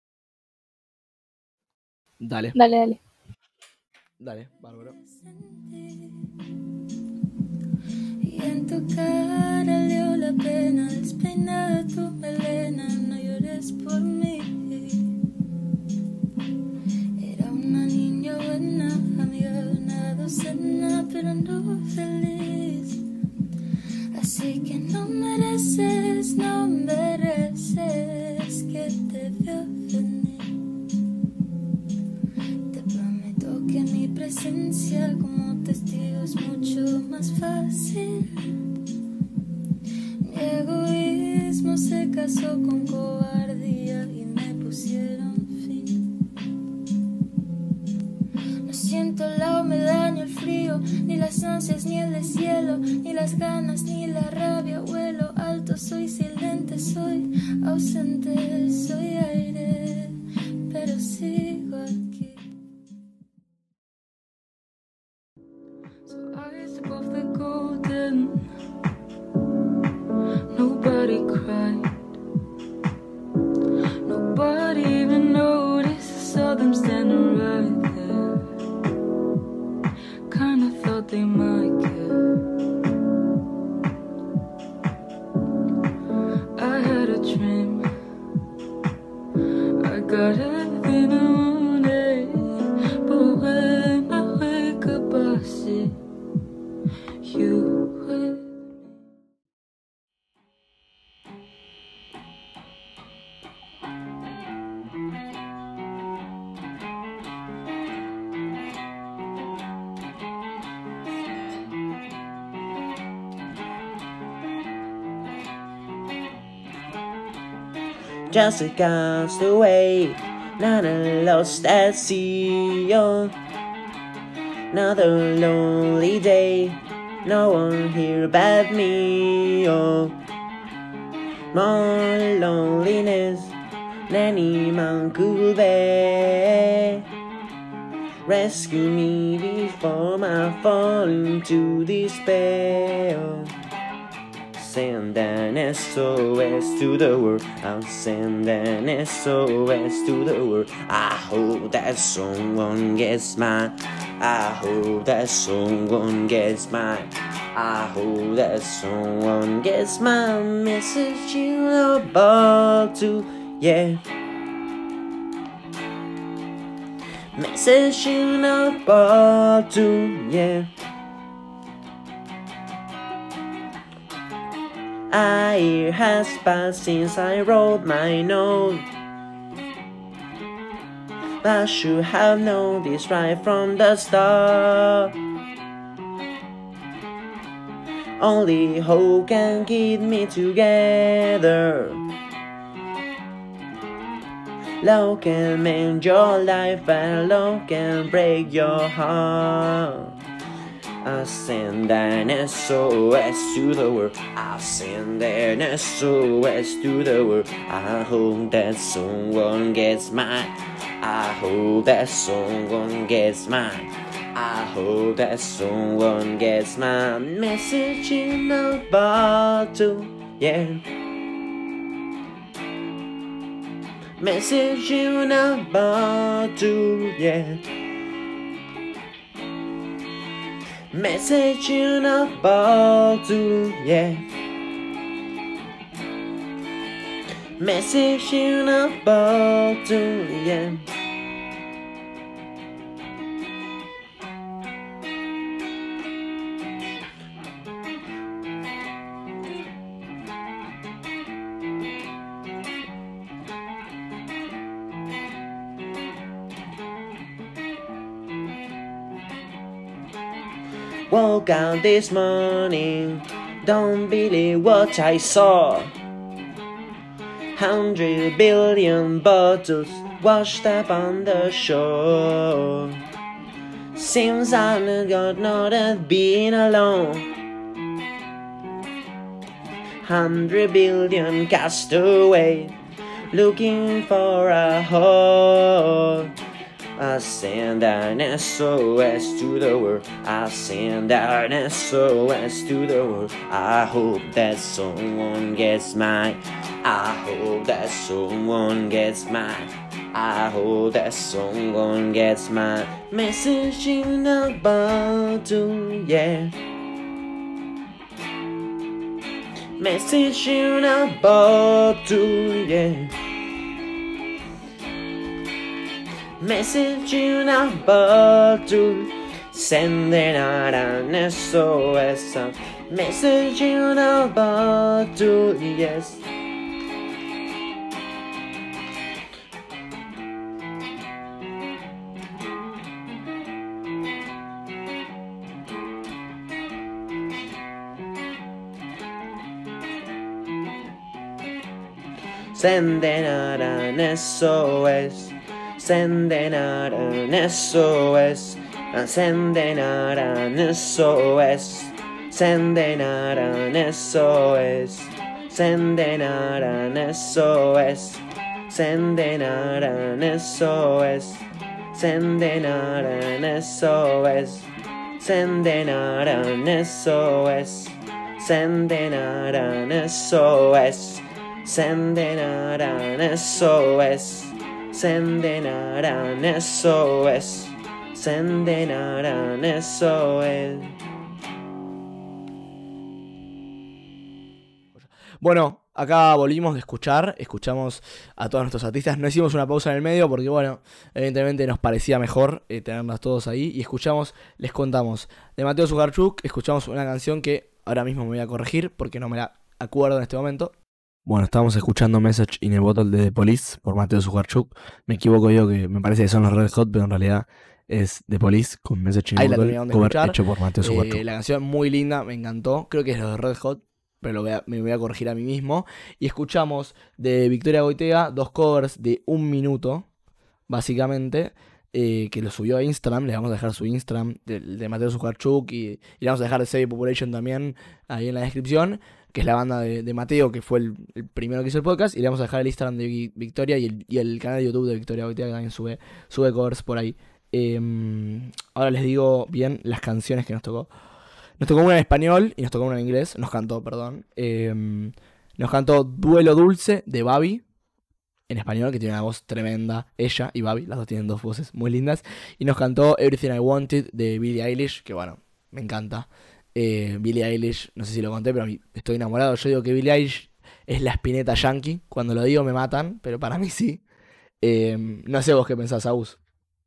Dale. Dale, dale. Dale, bárbaro. Y en tu cara leo la pena, despeinar tu melena, no llores por mí. Era una niña buena, amiga, una docena, pero no feliz. Así que no mereces, no mereces que te vea venir. Te prometo que mi presencia como testigo es mucho más fácil. Mi egoísmo se casó con cobardía y me pusieron fin. No siento la humedad ni el frío, ni las ansias ni el deshielo, ni las ganas ni la rabia. Vuelo alto, soy silente, soy ausente, soy aire, pero sigo aquí. So I step off the golden. Nobody cried. Nobody even noticed. I saw them standing right there. Kinda thought they might care. I had a dream. I got everything I wanted. But when I wake up I see you with me. Just a castaway, not a lost at sea. Oh, another lonely day, no one here but me. Oh, more loneliness than any man could bear. Rescue me before I fall into despair. Oh, send an S O S to the world. I'll send an S O S to the world. I hope that someone gets mine. I hope that someone gets mine. I hope that someone gets my message in a bottle. Yeah. Message in a bottle. Yeah. A year has passed since I wrote my note, but I should have known this right from the start. Only hope can keep me together. Love can mend your life, but love can break your heart. I send an S O S to the world. I send an S O S to the world. I hope that someone gets mine. I hope that someone gets mine. I hope that someone gets my message in a bottle. Yeah. Message in a bottle. Yeah. Message in a bottle, yeah. Message in a bottle, yeah. Woke out this morning, don't believe what I saw. Hundred billion bottles washed up on the shore. Seems I got not have been alone. hundred billion castaway looking for a home. I send an S O S to the world. I send an S O S to the world. I hope that someone gets mine. I hope that someone gets mine. I hope that someone gets my message in a bottle, yeah. Message in a bottle, yeah. Message in a bottle, sending out an S O S. A message in a bottle, yes. Sending out an S O S. Sending out an S O S. I'm sending out an S O S. Sending out an S O S. Sending out an S O S. Sending out an S O S. Sending out an S O S. Sending out an S O S. Sending out an S O S. Sending out an S O S. Sending out an S O S. Sending out an S O S. Bueno, acá volvimos de escuchar, escuchamos a todos nuestros artistas, no hicimos una pausa en el medio porque bueno, evidentemente nos parecía mejor eh, tenerlos todos ahí y escuchamos, les contamos, de Mateo Zugarchuk, escuchamos una canción que ahora mismo me voy a corregir porque no me la acuerdo en este momento. Bueno, estábamos escuchando Message in a Bottle de The Police por Mateo Zugarchuk. Me equivoco yo que me parece que son los Red Hot, pero en realidad es The Police con Message in a Ahí la Bottle, terminaron de cover escuchar. hecho por Mateo Zugarchuk. Eh, la canción muy linda, me encantó. Creo que es los de Red Hot, pero lo voy a- me voy a corregir a mí mismo. Y escuchamos de Victoria Goitea dos covers de un minuto, básicamente, eh, que lo subió a Instagram. Le vamos a dejar su Instagram de, de Mateo Zugarchuk y, y le vamos a dejar de Save Population también ahí en la descripción, que es la banda de, de Mateo, que fue el, el primero que hizo el podcast. Y le vamos a dejar el Instagram de Vi- Victoria y el, y el canal de YouTube de Victoria Goitea, que también sube, sube covers por ahí. Em, ahora les digo bien las canciones que nos tocó. Nos tocó una en español y nos tocó una en inglés. Nos cantó, perdón. Em, nos cantó Duelo Dulce de Babi. En español, que tiene una voz tremenda. Ella y Babi, las dos tienen dos voces muy lindas. Y nos cantó Everything I Wanted de Billie Eilish, que bueno, me encanta. Eh, Billie Eilish, no sé si lo conté, pero a mí estoy enamorado. Yo digo que Billie Eilish es la Spinetta yankee. Cuando lo digo me matan, pero para mí sí. Em, no sé vos qué pensás, Agus.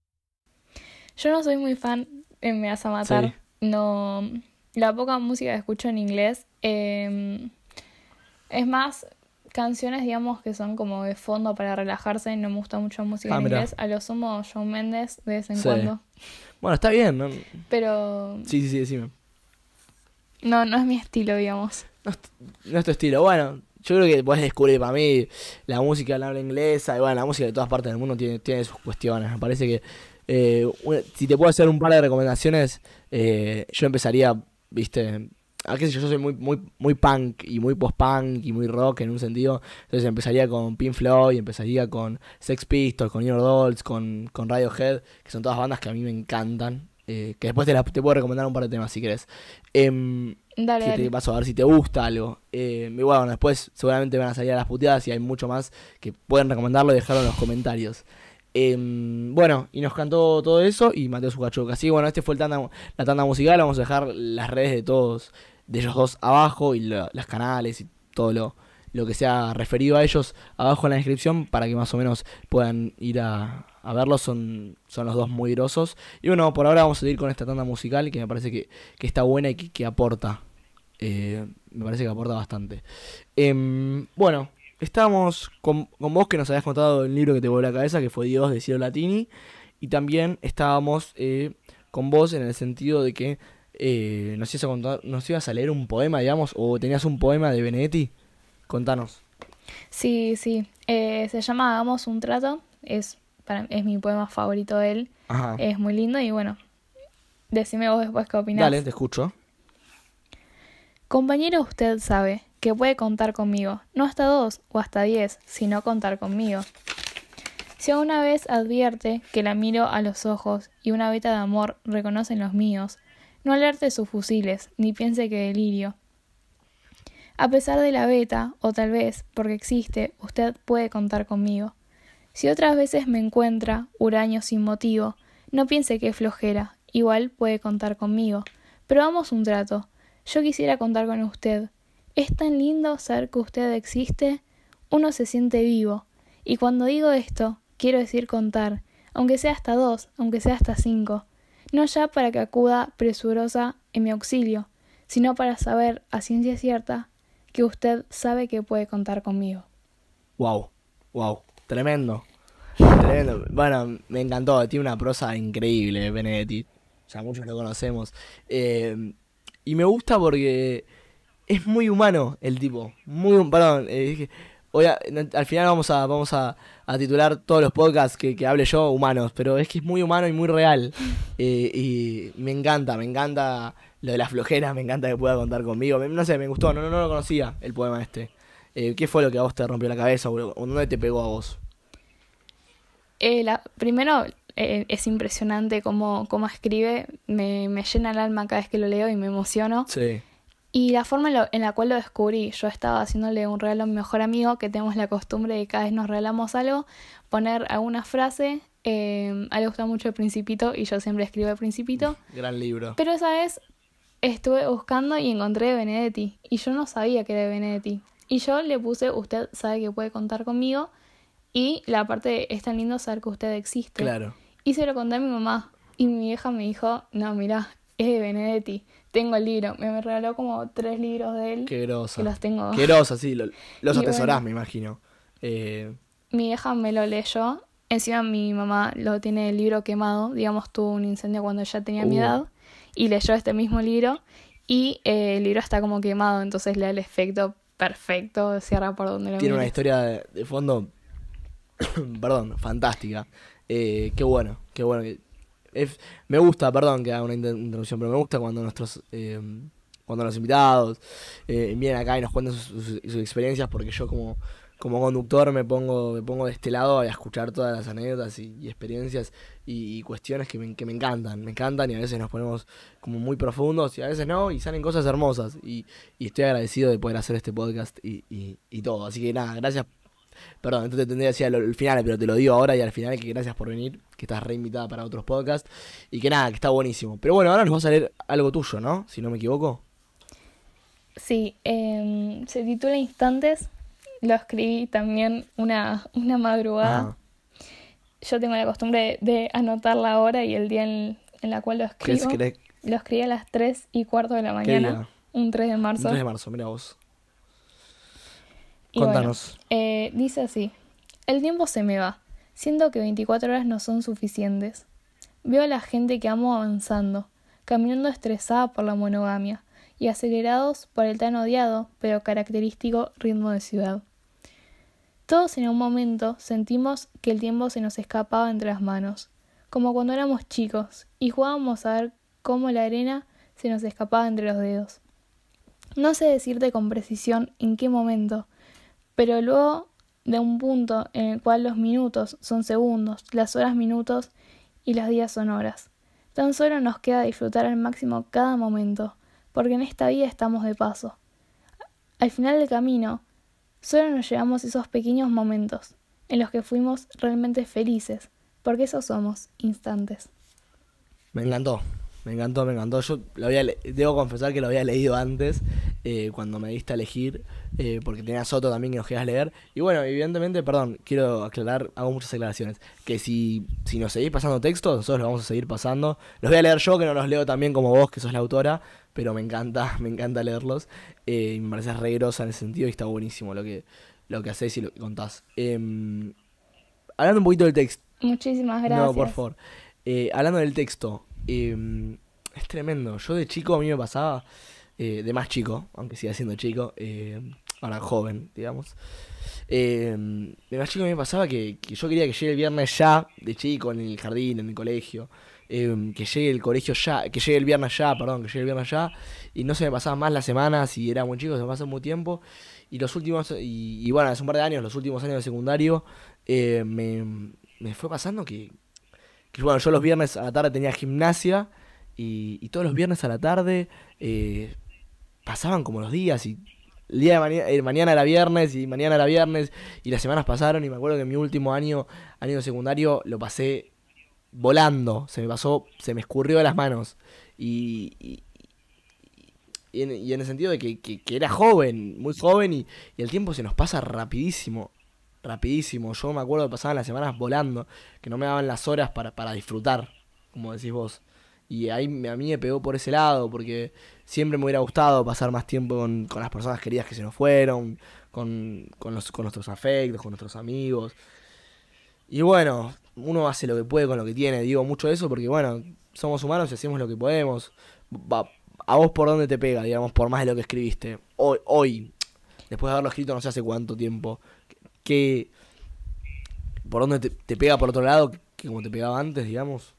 Yo no soy muy fan, eh, me vas a matar. Sí. No, la poca música que escucho en inglés eh, es más canciones, digamos, que son como de fondo para relajarse. No me gusta mucho música Ah, en mirá. inglés. A lo sumo Shawn Mendes de vez en Sí. cuando. Bueno, está bien, ¿no? Pero Sí, sí, sí, decime. no, no es mi estilo, digamos. No es tu estilo. Bueno, yo creo que podés descubrir para mí la música en habla inglesa. Y bueno, la música de todas partes del mundo tiene, tiene sus cuestiones. Me parece que eh, una- si te puedo hacer un par de recomendaciones, eh, yo empezaría, viste, a qué sé yo, yo soy muy, muy, muy punk y muy post-punk y muy rock en un sentido. Entonces empezaría con Pink Floyd, empezaría con Sex Pistols, con Inner Dolls, con, con Radiohead, que son todas bandas que a mí me encantan. Eh, que después te, las- te puedo recomendar un par de temas si querés. Em, Dale, que te dale. paso a ver si te gusta algo. Eh, y bueno, después seguramente van a salir a las puteadas y hay mucho más que pueden recomendarlo y dejarlo en los comentarios. Eh, bueno, y nos cantó todo eso y Mateo Zugarchuk. Así que bueno, este fue el tanda, la tanda musical. Vamos a dejar las redes de todos, de ellos dos abajo y lo- las canales y todo lo, lo que sea referido a ellos abajo en la descripción para que más o menos puedan ir a, a verlos. Son, son los dos muy grosos. Y bueno, por ahora vamos a seguir con esta tanda musical que me parece que, que está buena y que, que aporta. Eh, me parece que aporta bastante. Em, bueno, estábamos con, con vos que nos habías contado el libro que te voló la cabeza, que fue Dios de Ciro Latini. Y también estábamos eh, con vos en el sentido de que eh, nos, ibas a contar, nos ibas a leer un poema, digamos, o tenías un poema de Benedetti. Contanos. Sí, sí. Eh, se llama Hagamos un trato. Es, para, es mi poema favorito de él. Ajá. Es muy lindo y bueno, decime vos después qué opinás. Dale, te escucho. Compañero, usted sabe que que puede contar conmigo, no hasta dos o hasta diez, sino contar conmigo. Si una vez advierte que la miro a los ojos y una veta de amor reconoce en los míos, no alerte sus fusiles, ni piense que delirio. A pesar de la veta, o tal vez porque existe, usted puede contar conmigo. Si otras veces me encuentra huraño sin motivo, no piense que es flojera, igual puede contar conmigo. Pero hagamos un trato. Yo quisiera contar con usted. Es tan lindo saber que usted existe, uno se siente vivo. Y cuando digo esto, quiero decir contar, aunque sea hasta dos, aunque sea hasta cinco. No ya para que acuda presurosa en mi auxilio, sino para saber a ciencia cierta que usted sabe que puede contar conmigo. Wow, wow, tremendo. Tremendo. Bueno, me encantó, tiene una prosa increíble Benedetti. Ya muchos lo conocemos. Eh, y me gusta porque es muy humano el tipo. Muy, perdón, eh, hoy a, al final vamos a vamos a, a titular todos los podcasts que, que hable yo humanos, pero es que es muy humano y muy real. Eh, y me encanta, me encanta lo de las flojeras, me encanta que pueda contar conmigo. Me, no sé, me gustó, no, no, no lo conocía el poema este. Eh, ¿Qué fue lo que a vos te rompió la cabeza o, o dónde te pegó a vos? Eh, la, primero, eh, es impresionante cómo, cómo escribe, me, me llena el alma cada vez que lo leo y me emociono. Sí. Y la forma en, lo, en la cual lo descubrí, yo estaba haciéndole un regalo a mi mejor amigo, que tenemos la costumbre de que cada vez nos regalamos algo, poner alguna frase, eh, a él le gusta mucho El Principito y yo siempre escribo El Principito. Gran libro. Pero esa vez estuve buscando y encontré de Benedetti, y yo no sabía que era de Benedetti. Y yo le puse, usted sabe que puede contar conmigo, y la parte es tan lindo saber que usted existe. Claro. Y se lo conté a mi mamá, y mi vieja me dijo, no, mirá, es de Benedetti, tengo el libro. Me, me regaló como tres libros de él. Qué grosa. Que los tengo. Qué grosa, sí, lo, los Y atesorás, bueno, me imagino. Eh, mi vieja me lo leyó, encima mi mamá lo tiene el libro quemado, digamos, tuvo un incendio cuando ella tenía mi Uh. edad, y leyó este mismo libro, y eh, el libro está como quemado, entonces le da el efecto perfecto, cierra por donde lo tiene una mires. historia de, de fondo, perdón, fantástica. Eh, qué bueno, qué bueno. que- es- me gusta, perdón que haga una inter- interrupción, pero me gusta cuando nuestros eh, cuando los invitados eh, vienen acá y nos cuentan sus, sus- sus experiencias, porque yo como como conductor me pongo me pongo de este lado a escuchar todas las anécdotas y, y experiencias y, y cuestiones que me, que me encantan, me encantan, y a veces nos ponemos como muy profundos y a veces no, y salen cosas hermosas, y, y estoy agradecido de poder hacer este podcast y, y, y todo. Así que nada, gracias. Perdón, entonces te tendría que decir al al final, pero te lo digo ahora y al final, que gracias por venir, que estás reinvitada para otros podcasts y que nada, que está buenísimo. Pero bueno, ahora nos vas a leer algo tuyo, ¿no? Si no me equivoco. Sí, eh, se titula Instantes, lo escribí también una, una madrugada. Ajá. Yo tengo la costumbre de, de anotar la hora y el día en, en la cual lo ¿Qué es, escribo. querés- Lo escribí a las tres y cuarto de la qué mañana, día? un tres de Un marzo. tres de marzo, mira vos. Y bueno, Contanos. eh, dice así: el tiempo se me va, siento que veinticuatro horas no son suficientes. Veo a la gente que amo avanzando, caminando estresada por la monogamia y acelerados por el tan odiado pero característico ritmo de ciudad. Todos en un momento sentimos que el tiempo se nos escapaba entre las manos, como cuando éramos chicos y jugábamos a ver cómo la arena se nos escapaba entre los dedos. No sé decirte con precisión en qué momento, pero luego de un punto en el cual los minutos son segundos, las horas minutos y los días son horas. Tan solo nos queda disfrutar al máximo cada momento, porque en esta vida estamos de paso. Al final del camino, solo nos llevamos esos pequeños momentos en los que fuimos realmente felices, porque esos somos instantes. Me encantó, me encantó, me encantó. Yo lo había le- debo confesar que lo había leído antes, eh, cuando me diste a elegir, eh, porque tenías otro también que nos querías leer. Y bueno, evidentemente, perdón, quiero aclarar, hago muchas aclaraciones. Que si, si nos seguís pasando textos, nosotros los vamos a seguir pasando. Los voy a leer yo, que no los leo tan bien como vos, que sos la autora, pero me encanta, me encanta leerlos. Eh, y me parece re grosa en ese sentido y está buenísimo lo que, lo que hacés y lo que contás. Em, hablando un poquito del texto. Muchísimas gracias. No, por favor. Eh, hablando del texto, eh, es tremendo. Yo de chico a mí me pasaba, eh, de más chico, aunque siga siendo chico, eh, ahora joven, digamos. Eh, de más chico a mí me pasaba que, que yo quería que llegue el viernes ya, de chico, en el jardín, en el colegio. eh, que llegue el colegio ya, que llegue el viernes ya, perdón, que llegue el viernes ya, y no se me pasaban más las semanas y era muy chico, se me pasó muy tiempo. Y los últimos, y, y bueno, hace un par de años, los últimos años de secundario, eh, me, me fue pasando que, que, bueno, yo los viernes a la tarde tenía gimnasia y, y todos los viernes a la tarde eh, pasaban como los días y el día de mañana, eh, mañana era viernes y mañana era viernes y las semanas pasaron y me acuerdo que mi último año, año de secundario, lo pasé volando, se me pasó, se me escurrió de las manos y, y, y, en, y en el sentido de que, que, que era joven, muy joven y, y el tiempo se nos pasa rapidísimo, rapidísimo. Yo me acuerdo que pasaban las semanas volando, que no me daban las horas para, para disfrutar, como decís vos. Y ahí me- a mí me pegó por ese lado, porque siempre me hubiera gustado pasar más tiempo con, con las personas queridas que se nos fueron, con, con, los, con nuestros afectos, con nuestros amigos. Y bueno, uno hace lo que puede con lo que tiene. Digo mucho eso porque, bueno, somos humanos y hacemos lo que podemos. Va, ¿a vos por dónde te pega, digamos, por más de lo que escribiste? Hoy, hoy después de haberlo escrito no sé hace cuánto tiempo. ¿Qué, por dónde te, te pega por otro lado que como te pegaba antes, digamos?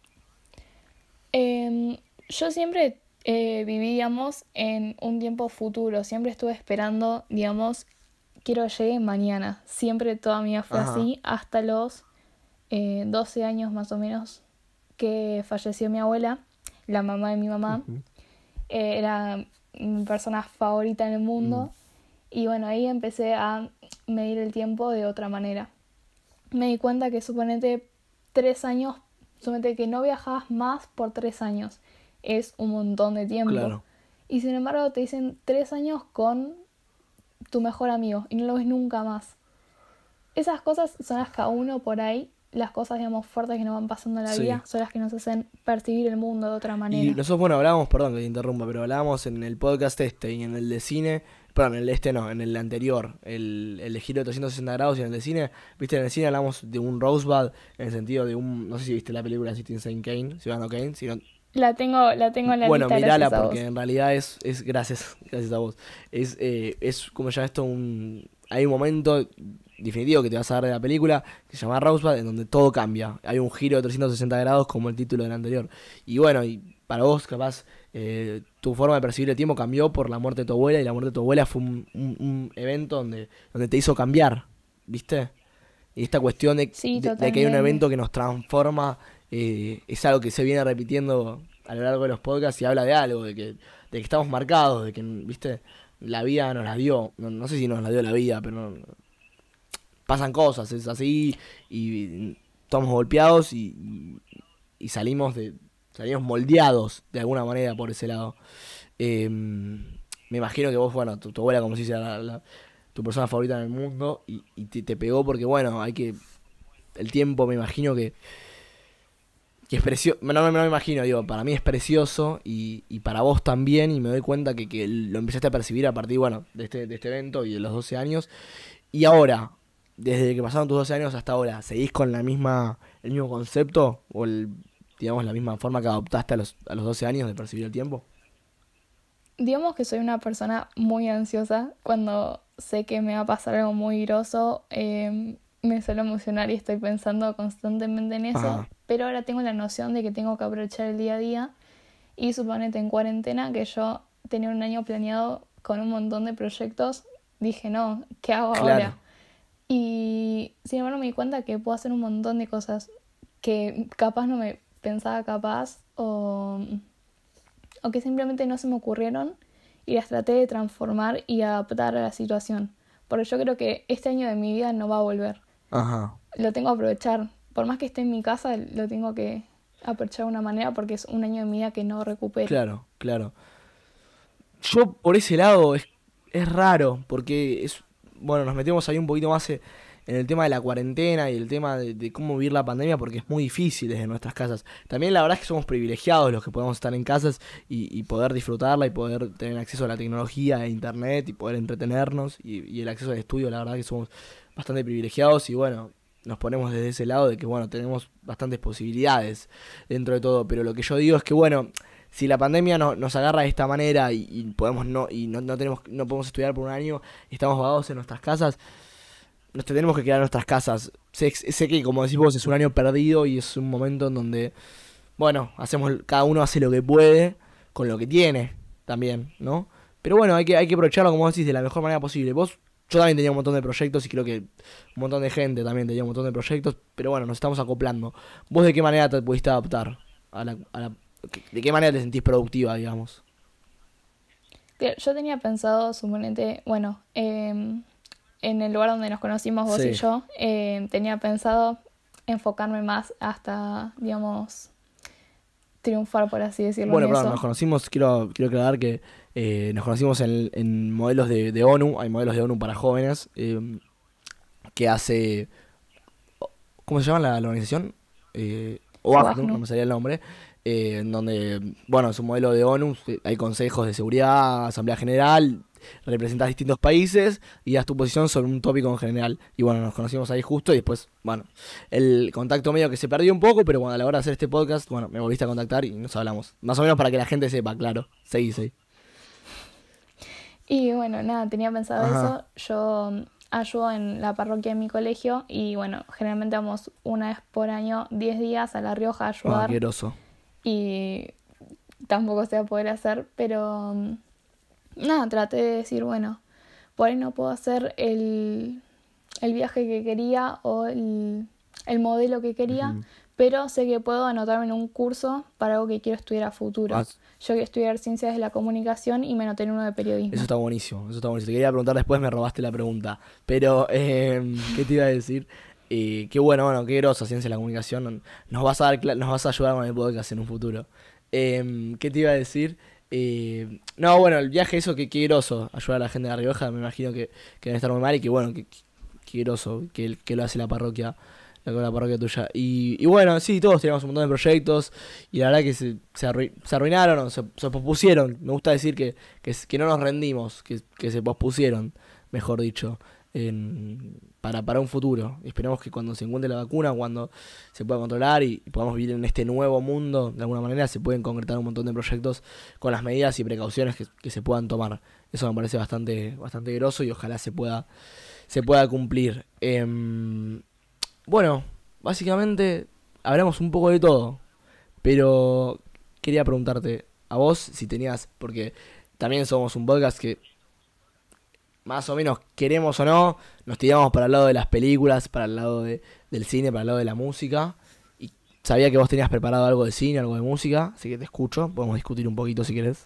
Em, yo siempre eh, viví, digamos, en un tiempo futuro. Siempre estuve esperando, digamos, quiero que llegue mañana. Siempre toda mi vida fue Ajá. así, hasta los eh, doce años más o menos, que falleció mi abuela, la mamá de mi mamá. Ujú. Eh, era mi persona favorita en el Mm, mundo. Y bueno, ahí empecé a medir el tiempo de otra manera. Me di cuenta que suponete tres años, suponete que no viajas más por tres años. Es un montón de tiempo. claro. Y sin embargo te dicen tres años con tu mejor amigo y no lo ves nunca más. Esas cosas son las que a uno por ahí, las cosas, digamos, fuertes que nos van pasando en la Sí. vida, son las que nos hacen percibir el mundo de otra Y manera. nosotros, bueno, hablábamos, perdón que te interrumpa, pero hablábamos en el podcast este y en el de cine, perdón, en el este no, en el anterior, el, el de giro de trescientos sesenta grados y en el de cine, viste, en el cine hablamos de un Rosebud, en el sentido de un, no sé si viste la película Citizen Kane, Ciudadano Kane, si no, La tengo, la tengo en la bueno, lista mirala gracias a porque vos. en realidad es, es gracias, gracias a vos. Es, eh, es como ya esto un, hay un momento definitivo que te vas a dar de la película que se llama Rosebud en donde todo cambia. Hay un giro de trescientos sesenta grados como el título del anterior. Y bueno, y para vos capaz eh, tu forma de percibir el tiempo cambió por la muerte de tu abuela y la muerte de tu abuela fue un, un- un evento donde, donde te hizo cambiar, ¿viste? Y esta cuestión de, Sí, de- de que hay un totalmente. evento que nos transforma eh, es algo que se viene repitiendo a lo largo de los podcasts y habla de algo, de que, de que estamos marcados, de que, ¿viste? La vida nos la dio, no, no sé si nos la dio la vida, pero no- pasan cosas, es así, y estamos golpeados y, y- y salimos de salimos moldeados de alguna manera por ese lado. Eh, me imagino que vos, bueno, tu, tu abuela, como si sea la, la- tu persona favorita en el mundo, y, y te, te pegó porque, bueno, hay que. El tiempo, me imagino que. Que es precioso. No, no, no me imagino, digo, para mí es precioso y, y para vos también, y me doy cuenta que, que lo empezaste a percibir a partir, bueno, de este, de este evento y de los doce años. Y ahora, desde que pasaron tus doce años hasta ahora, ¿seguís con la misma, el mismo concepto? ¿O el, digamos, la misma forma que adoptaste a los, a los doce años de percibir el tiempo? Digamos que soy una persona muy ansiosa. Cuando sé que me va a pasar algo muy groso, eh, me suelo emocionar y estoy pensando constantemente en eso. Ajá. Pero ahora tengo la noción de que tengo que aprovechar el día a día. Y suponete en cuarentena que yo tenía un año planeado con un montón de proyectos. Dije, no, ¿qué hago Claro. ahora? Y sin embargo me di cuenta que puedo hacer un montón de cosas que capaz no me pensaba capaz o, o que simplemente no se me ocurrieron y las traté de transformar y adaptar a la situación. Porque yo creo que este año de mi vida no va a volver. Ajá. Lo tengo que aprovechar. Por más que esté en mi casa, lo tengo que aprovechar de una manera porque es un año de mi vida que no recupero. Claro, claro. Yo por ese lado es, es raro, porque es, bueno, nos metemos ahí un poquito más eh, en el tema de la cuarentena y el tema de, de cómo vivir la pandemia, porque es muy difícil desde nuestras casas. También la verdad es que somos privilegiados los que podemos estar en casas y, y poder disfrutarla y poder tener acceso a la tecnología e internet y poder entretenernos y, y el acceso al estudio, la verdad que somos bastante privilegiados y bueno, nos ponemos desde ese lado de que bueno, tenemos bastantes posibilidades dentro de todo, pero lo que yo digo es que bueno, si la pandemia no- nos agarra de esta manera y, y podemos no y no, no tenemos no podemos estudiar por un año y estamos vagados en nuestras casas, nos tenemos que quedar en nuestras casas. Sé, sé que como decís vos es un año perdido y es un momento en donde bueno, hacemos, cada uno hace lo que puede con lo que tiene también, ¿no? Pero bueno, hay que, hay que aprovecharlo, como vos decís, de la mejor manera posible. Vos, yo también tenía un montón de proyectos y creo que un montón de gente también tenía un montón de proyectos, pero bueno, nos estamos acoplando. ¿Vos de qué manera te pudiste adaptar? A la, a la, ¿De qué manera te sentís productiva, digamos? Claro, yo tenía pensado, suponete, bueno, eh, en el lugar donde nos conocimos vos Sí. y yo, eh, tenía pensado enfocarme más hasta, digamos, triunfar, por así decirlo, Bueno, en perdón, eso. nos conocimos, quiero, quiero aclarar que eh, nos conocimos en, en modelos de, de ONU, hay modelos de ONU para jóvenes, eh, que hace, ¿cómo se llama la, la organización? Eh, OACNU, no OACNU. me salía el nombre, eh, en donde, bueno, es un modelo de ONU, eh, hay consejos de seguridad, asamblea general, representas distintos países y das tu posición sobre un tópico en general. Y bueno, nos conocimos ahí justo y después, bueno, el contacto medio que se perdió un poco, pero bueno, a la hora de hacer este podcast, bueno, me volviste a contactar y nos hablamos. Más o menos para que la gente sepa, claro. Seguí, seguí. Y bueno, nada, tenía pensado Ajá. eso. Yo mm, ayudo en la parroquia de mi colegio y bueno, generalmente vamos una vez por año, diez días a La Rioja a Ah, ayudar qué groso. y tampoco se va a poder hacer, pero mm, nada, traté de decir, bueno, por ahí no puedo hacer el, el viaje que quería o el, el modelo que quería, Ujú. pero sé que puedo anotarme en un curso para algo que quiero estudiar a futuro. Ah, Yo quiero estudiar ciencias de la comunicación y me anoté en uno de eso periodismo. está buenísimo, eso está buenísimo. Te quería preguntar después, me robaste la pregunta. Pero, eh, ¿qué te iba a decir? Eh, qué bueno, bueno, qué groso, ciencia de la comunicación. Nos vas a dar, cla- nos vas a ayudar con el podcast en un futuro. Eh, ¿qué te iba a decir? Eh, no, bueno, el viaje, eso, que qué groso, ayudar a la gente de La Rioja, me imagino que, que deben estar muy mal y que bueno, que, qué groso, que, que lo hace la parroquia, la, la parroquia tuya. Y, y bueno, sí, todos teníamos un montón de proyectos y la verdad que se, se, arrui- se arruinaron o se, se pospusieron. Me gusta decir que, que, s- que no nos rendimos, que, que se pospusieron, mejor dicho, en- para, para un futuro. Esperemos que cuando se encuentre la vacuna, cuando se pueda controlar y, y podamos vivir en este nuevo mundo, de alguna manera se pueden concretar un montón de proyectos con las medidas y precauciones que, que se puedan tomar. Eso me parece bastante, bastante groso y ojalá se pueda, se pueda cumplir. Em, bueno, básicamente hablamos un poco de todo, pero quería preguntarte a vos si tenías, porque también somos un podcast que más o menos queremos o no, nos tiramos para el lado de las películas, para el lado de, del cine, para el lado de la música. Y sabía que vos tenías preparado algo de cine, algo de música, así que te escucho, podemos discutir un poquito si querés.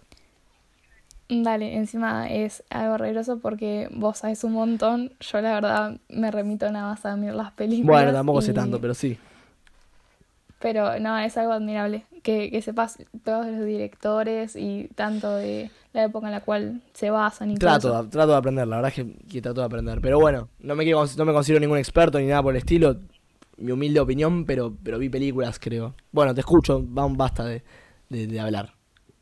Dale, encima es algo regreso porque vos sabés un montón. Yo la verdad me remito nada más a mirar las Bueno, películas tampoco sé tanto, y... pero sí. Pero no, es algo admirable que, que sepas todos los directores y tanto de la época en la cual se basan y todo Trato, eso. de- trato de aprender, la verdad es que, que trato de aprender. Pero bueno, no me, quiero, no me considero ningún experto ni nada por el estilo. Mi humilde opinión, pero, pero vi películas, creo. Bueno, te escucho, vamos, basta de, de, de hablar.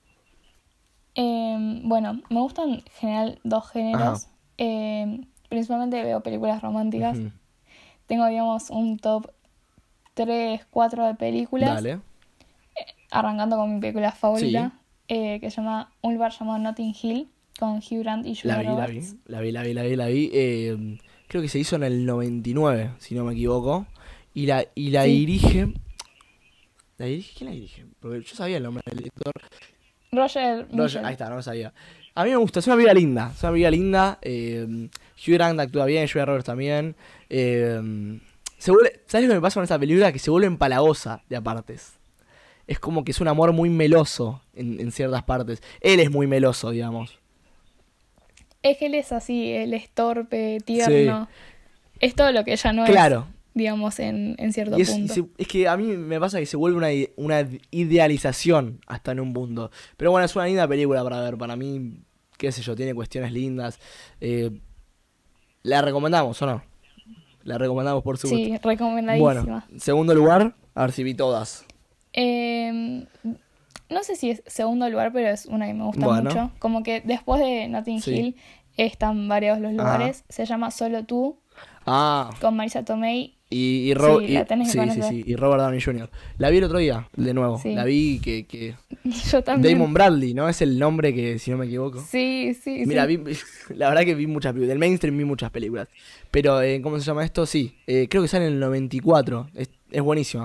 Eh, bueno, me gustan en general dos Ajá. géneros. Eh, principalmente veo películas románticas. Ujú. Tengo, digamos, un top tres cuatro de películas, Dale. arrancando con mi película Sí, favorita, eh, que se llama Un lugar llamado Notting Hill, con Hugh Grant y la Julia vi, la vi, Roberts. la vi, la vi, la vi, la vi. Eh, creo que se hizo en el noventa y nueve, si no me equivoco. Y la, y la Sí, dirige... ¿La dirige? ¿Quién la dirige? Porque yo sabía el nombre del director. Roger Roger, ahí Mitchell. está, no lo sabía. A mí me gusta, es una película linda, es una película linda. eh, Hugh Grant actúa bien, Julia Roberts también. eh, se vuelve, ¿sabes lo que me pasa con esta película? Que se vuelve empalagosa de apartes. Es como que es un amor muy meloso en, en ciertas partes. Él es muy meloso, digamos. Es que él es así, él es torpe, Sí, tierno. Es todo lo que ella no es, claro. digamos, en, en cierto Y es, y punto. se- es que a mí me pasa que se vuelve una, ide- una idealización hasta en un punto. Pero bueno, es una linda película para ver. Para mí, qué sé yo, tiene cuestiones lindas. Eh, ¿La recomendamos o no? La recomendamos, por supuesto. Sí, Bueno, recomendadísima. segundo lugar, a ver si vi todas. Eh, no sé si es segundo lugar, pero es una que me gusta Bueno, mucho. Como que después de Notting sí. Hill están varios los Ajá. lugares. Se llama Solo tú, Ah, con Marisa Tomei. y, y, Ro- Sí, y- la tenés que sí, sí, conocer. sí, y Robert Downey junior La vi el otro día, de nuevo. La Sí, vi que, que... yo también. Damon Bradley, ¿no? Es el nombre que, si no me equivoco. Sí, sí, Mira, sí. vi, la verdad que vi muchas películas. Del mainstream vi muchas películas. Pero, eh, ¿cómo se llama esto? Sí, eh, creo que sale en el noventa y cuatro. Es, es buenísima.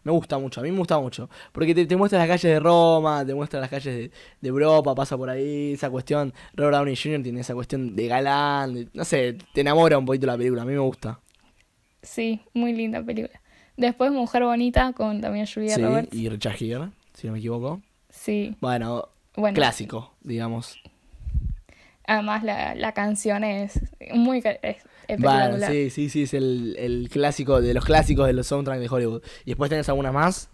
Me gusta mucho, a mí me gusta mucho. Porque te, te muestra las calles de Roma, te muestra las calles de, de Europa, pasa por ahí, esa cuestión. Robert Downey junior tiene esa cuestión de galán, de- no sé, te enamora un poquito la película, a mí me gusta. Sí, muy linda película. Después Mujer Bonita con también Julia Sí, Roberts. y Richard Gere, si no me equivoco. Sí, Bueno, bueno, clásico, digamos. además la, la canción es muy ca- es Bueno, espectacular. sí, sí, sí, es el, el clásico de los clásicos de los soundtracks de Hollywood. ¿Y después tenés alguna más?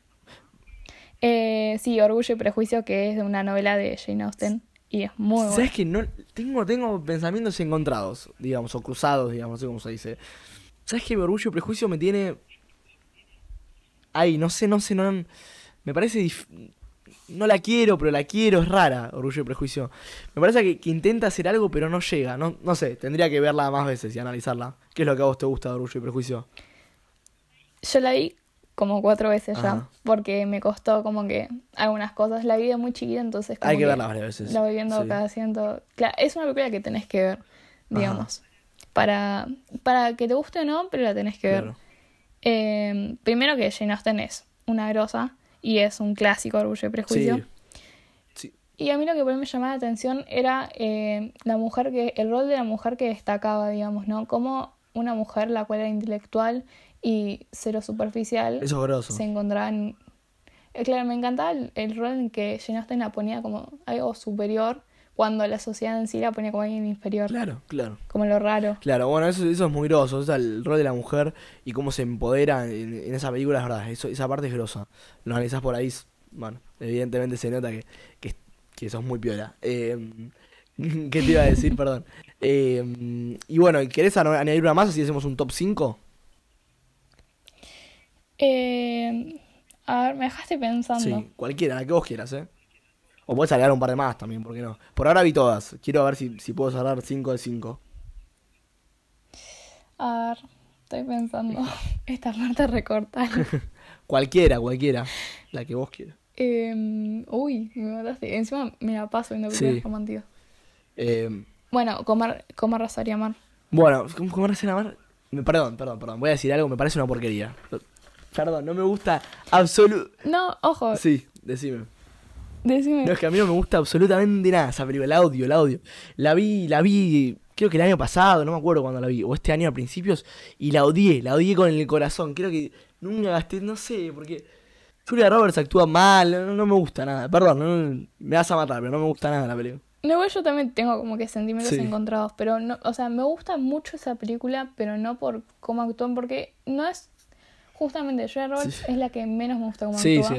Eh, sí, Orgullo y Prejuicio, que es de una novela de Jane Austen y es muy buena. ¿Sabes que no tengo, tengo pensamientos encontrados, digamos, o cruzados, digamos, no sé cómo se dice? ¿Sabes que mi Orgullo y Prejuicio me tiene... Ay, no sé, no sé, no... Me parece... dif- No la quiero, pero la quiero, es rara, Orgullo y Prejuicio. Me parece que, que intenta hacer algo, pero no llega. No, no sé, tendría que verla más veces y analizarla. ¿Qué es lo que a vos te gusta de Orgullo y Prejuicio? Yo la vi como cuatro veces ya, Ajá. porque me costó como que algunas cosas. La vi de muy chiquita, entonces como Hay que verla varias veces. la voy viendo Sí. cada ciento. Claro, es una película que tenés que ver, digamos. Para, para que te guste o no, pero la tenés que ver. Claro. Eh, primero que Jane Austen es una grosa y es un clásico, Orgullo y Prejuicio. Sí. Sí. Y a mí lo que por ahí me llamaba la atención era eh, la mujer que, el rol de la mujer que destacaba, digamos, ¿no? Como una mujer la cual era intelectual y cero superficial Eso es grosso. se encontraba en... eh, claro, me encantaba el, el rol en que Jane Austen la ponía como algo superior cuando la sociedad en sí la ponía como alguien inferior, Claro, claro. como lo raro. Claro, bueno, eso, eso es muy groso, o sea, el rol de la mujer y cómo se empodera en, en esa película, es verdad, eso, esa parte es grosa. Lo analizás por ahí, s- bueno, evidentemente se nota que, que, que sos muy piola. Eh, ¿qué te iba a decir? Perdón. Eh, y bueno, ¿querés ano- añadir una más así hacemos un top cinco? Eh, a ver, me dejaste pensando. Sí, cualquiera, la que vos quieras, ¿eh? O puedes agregar un par de más también, ¿por qué no? Por ahora vi todas, quiero ver si, si puedo cerrar cinco de cinco. A ver, estoy pensando. Esta parte recortar. Cualquiera, cualquiera, la que vos quieras. Eh, uy, me mataste. Encima me la paso viendo Sí. películas románticas. Eh, Bueno, comer, comer, rezar y amar. Bueno, ¿cómo cómo recién amar? Me- Perdón, perdón, perdón. Voy a decir algo, me parece una porquería. Perdón, no me gusta absolu... No, ojo, Sí, decime. decime. No, es que a mí no me gusta absolutamente nada esa película, la odio, la odio. La vi, la vi, creo que el año pasado, no me acuerdo cuándo la vi, o este año a principios, y la odié, la odié con el corazón. Creo que nunca gasté, no sé, porque Julia Roberts actúa mal, no, no me gusta nada. Perdón, no- me vas a matar, pero no me gusta nada la película. No, igual yo también tengo como que sentimientos Sí. encontrados, pero no, o sea, me gusta mucho esa película, pero no por cómo actúan, porque no es, justamente Julia Roberts Sí. es la que menos me gusta cómo Sí, actúa, sí.